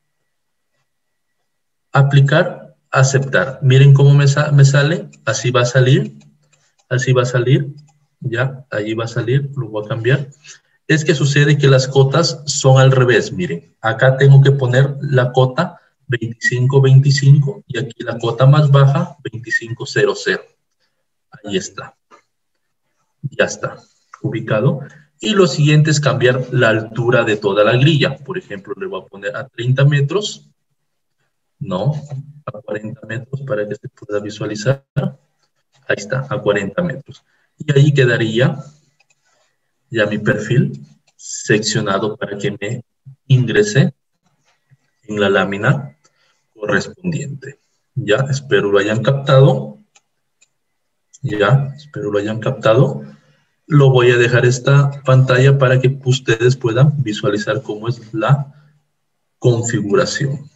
aplicar, aceptar. Miren cómo me, sa me sale, así va a salir, así va a salir, ya, allí va a salir, lo voy a cambiar. Es que sucede que las cotas son al revés, miren, acá tengo que poner la cota veinticinco veinticinco y aquí la cota más baja veinticinco cero cero. Ahí está, ya está, ubicado. Y lo siguiente es cambiar la altura de toda la grilla. Por ejemplo, le voy a poner a treinta metros. No, a cuarenta metros para que se pueda visualizar. Ahí está, a cuarenta metros. Y ahí quedaría ya mi perfil seccionado para que me ingrese en la lámina correspondiente. Ya, espero lo hayan captado. Ya, espero lo hayan captado. Lo voy a dejar esta pantalla para que ustedes puedan visualizar cómo es la configuración.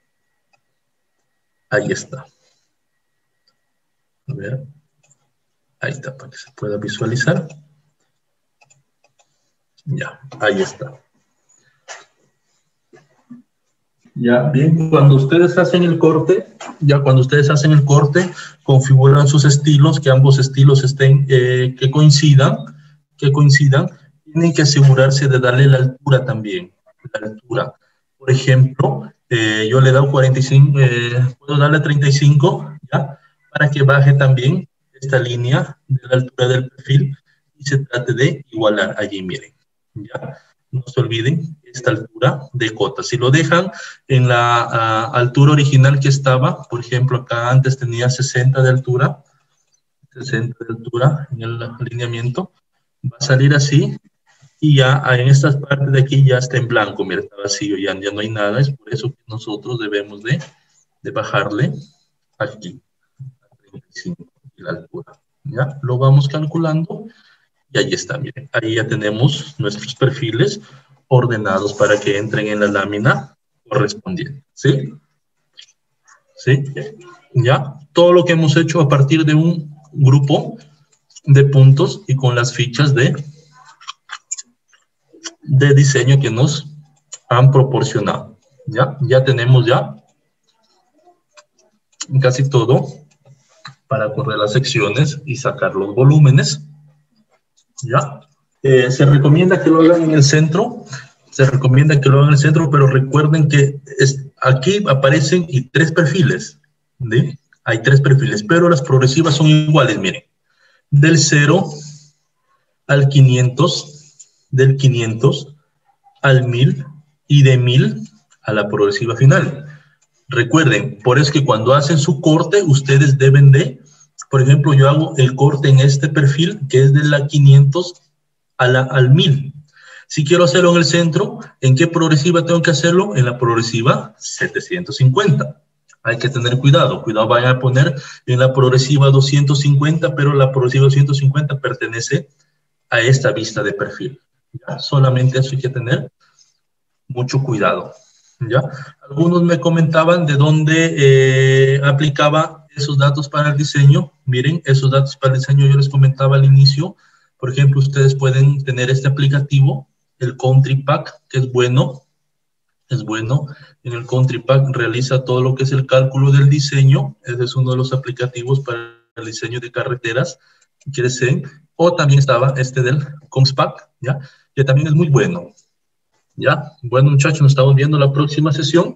Ahí está. A ver. Ahí está, para que se pueda visualizar. Ya, ahí está. Ya, bien, cuando ustedes hacen el corte, ya cuando ustedes hacen el corte, configuran sus estilos, que ambos estilos estén, eh, que coincidan, que coincidan, tienen que asegurarse de darle la altura también, la altura. Por ejemplo, eh, yo le he dado cuarenta y cinco, eh, puedo darle treinta y cinco, ya, para que baje también esta línea de la altura del perfil y se trate de igualar allí, miren, ya. No se olviden esta altura de cota. Si lo dejan en la uh, altura original que estaba, por ejemplo, acá antes tenía sesenta de altura, sesenta de altura en el alineamiento, va a salir así y ya en esta parte de aquí ya está en blanco, mira, está vacío, ya, ya no hay nada, es por eso que nosotros debemos de, de bajarle aquí, a treinta y cinco, la altura, ya, lo vamos calculando, y ahí está, miren, ahí ya tenemos nuestros perfiles ordenados para que entren en la lámina correspondiente, ¿sí? ¿Sí? Ya, todo lo que hemos hecho a partir de un grupo de puntos y con las fichas de, de diseño que nos han proporcionado, ya, ya tenemos ya casi todo para correr las secciones y sacar los volúmenes, ya. Eh, se recomienda que lo hagan en el centro, se recomienda que lo hagan en el centro, pero recuerden que es, aquí aparecen y tres perfiles, ¿sí? Hay tres perfiles, pero las progresivas son iguales, miren, del cero al quinientos, del quinientos al mil y de mil a la progresiva final. Recuerden, por eso que cuando hacen su corte, ustedes deben de, por ejemplo, yo hago el corte en este perfil, que es de la quinientos a la, al mil. Si quiero hacerlo en el centro, ¿en qué progresiva tengo que hacerlo? En la progresiva setecientos cincuenta. Hay que tener cuidado, cuidado, vayan a poner en la progresiva doscientos cincuenta, pero la progresiva doscientos cincuenta pertenece a esta vista de perfil. ¿Ya? Solamente eso hay que tener mucho cuidado. ¿Ya? Algunos me comentaban de dónde eh, aplicaba esos datos para el diseño. Miren, esos datos para el diseño yo les comentaba al inicio. Por ejemplo, ustedes pueden tener este aplicativo, el Country Pack, que es bueno. Es bueno. En el Country Pack realiza todo lo que es el cálculo del diseño. Ese es uno de los aplicativos para el diseño de carreteras. ¿Quieres ser? O también estaba este del Comspack, ¿ya? Que también es muy bueno. ¿Ya? Bueno, muchachos, nos estamos viendo la próxima sesión.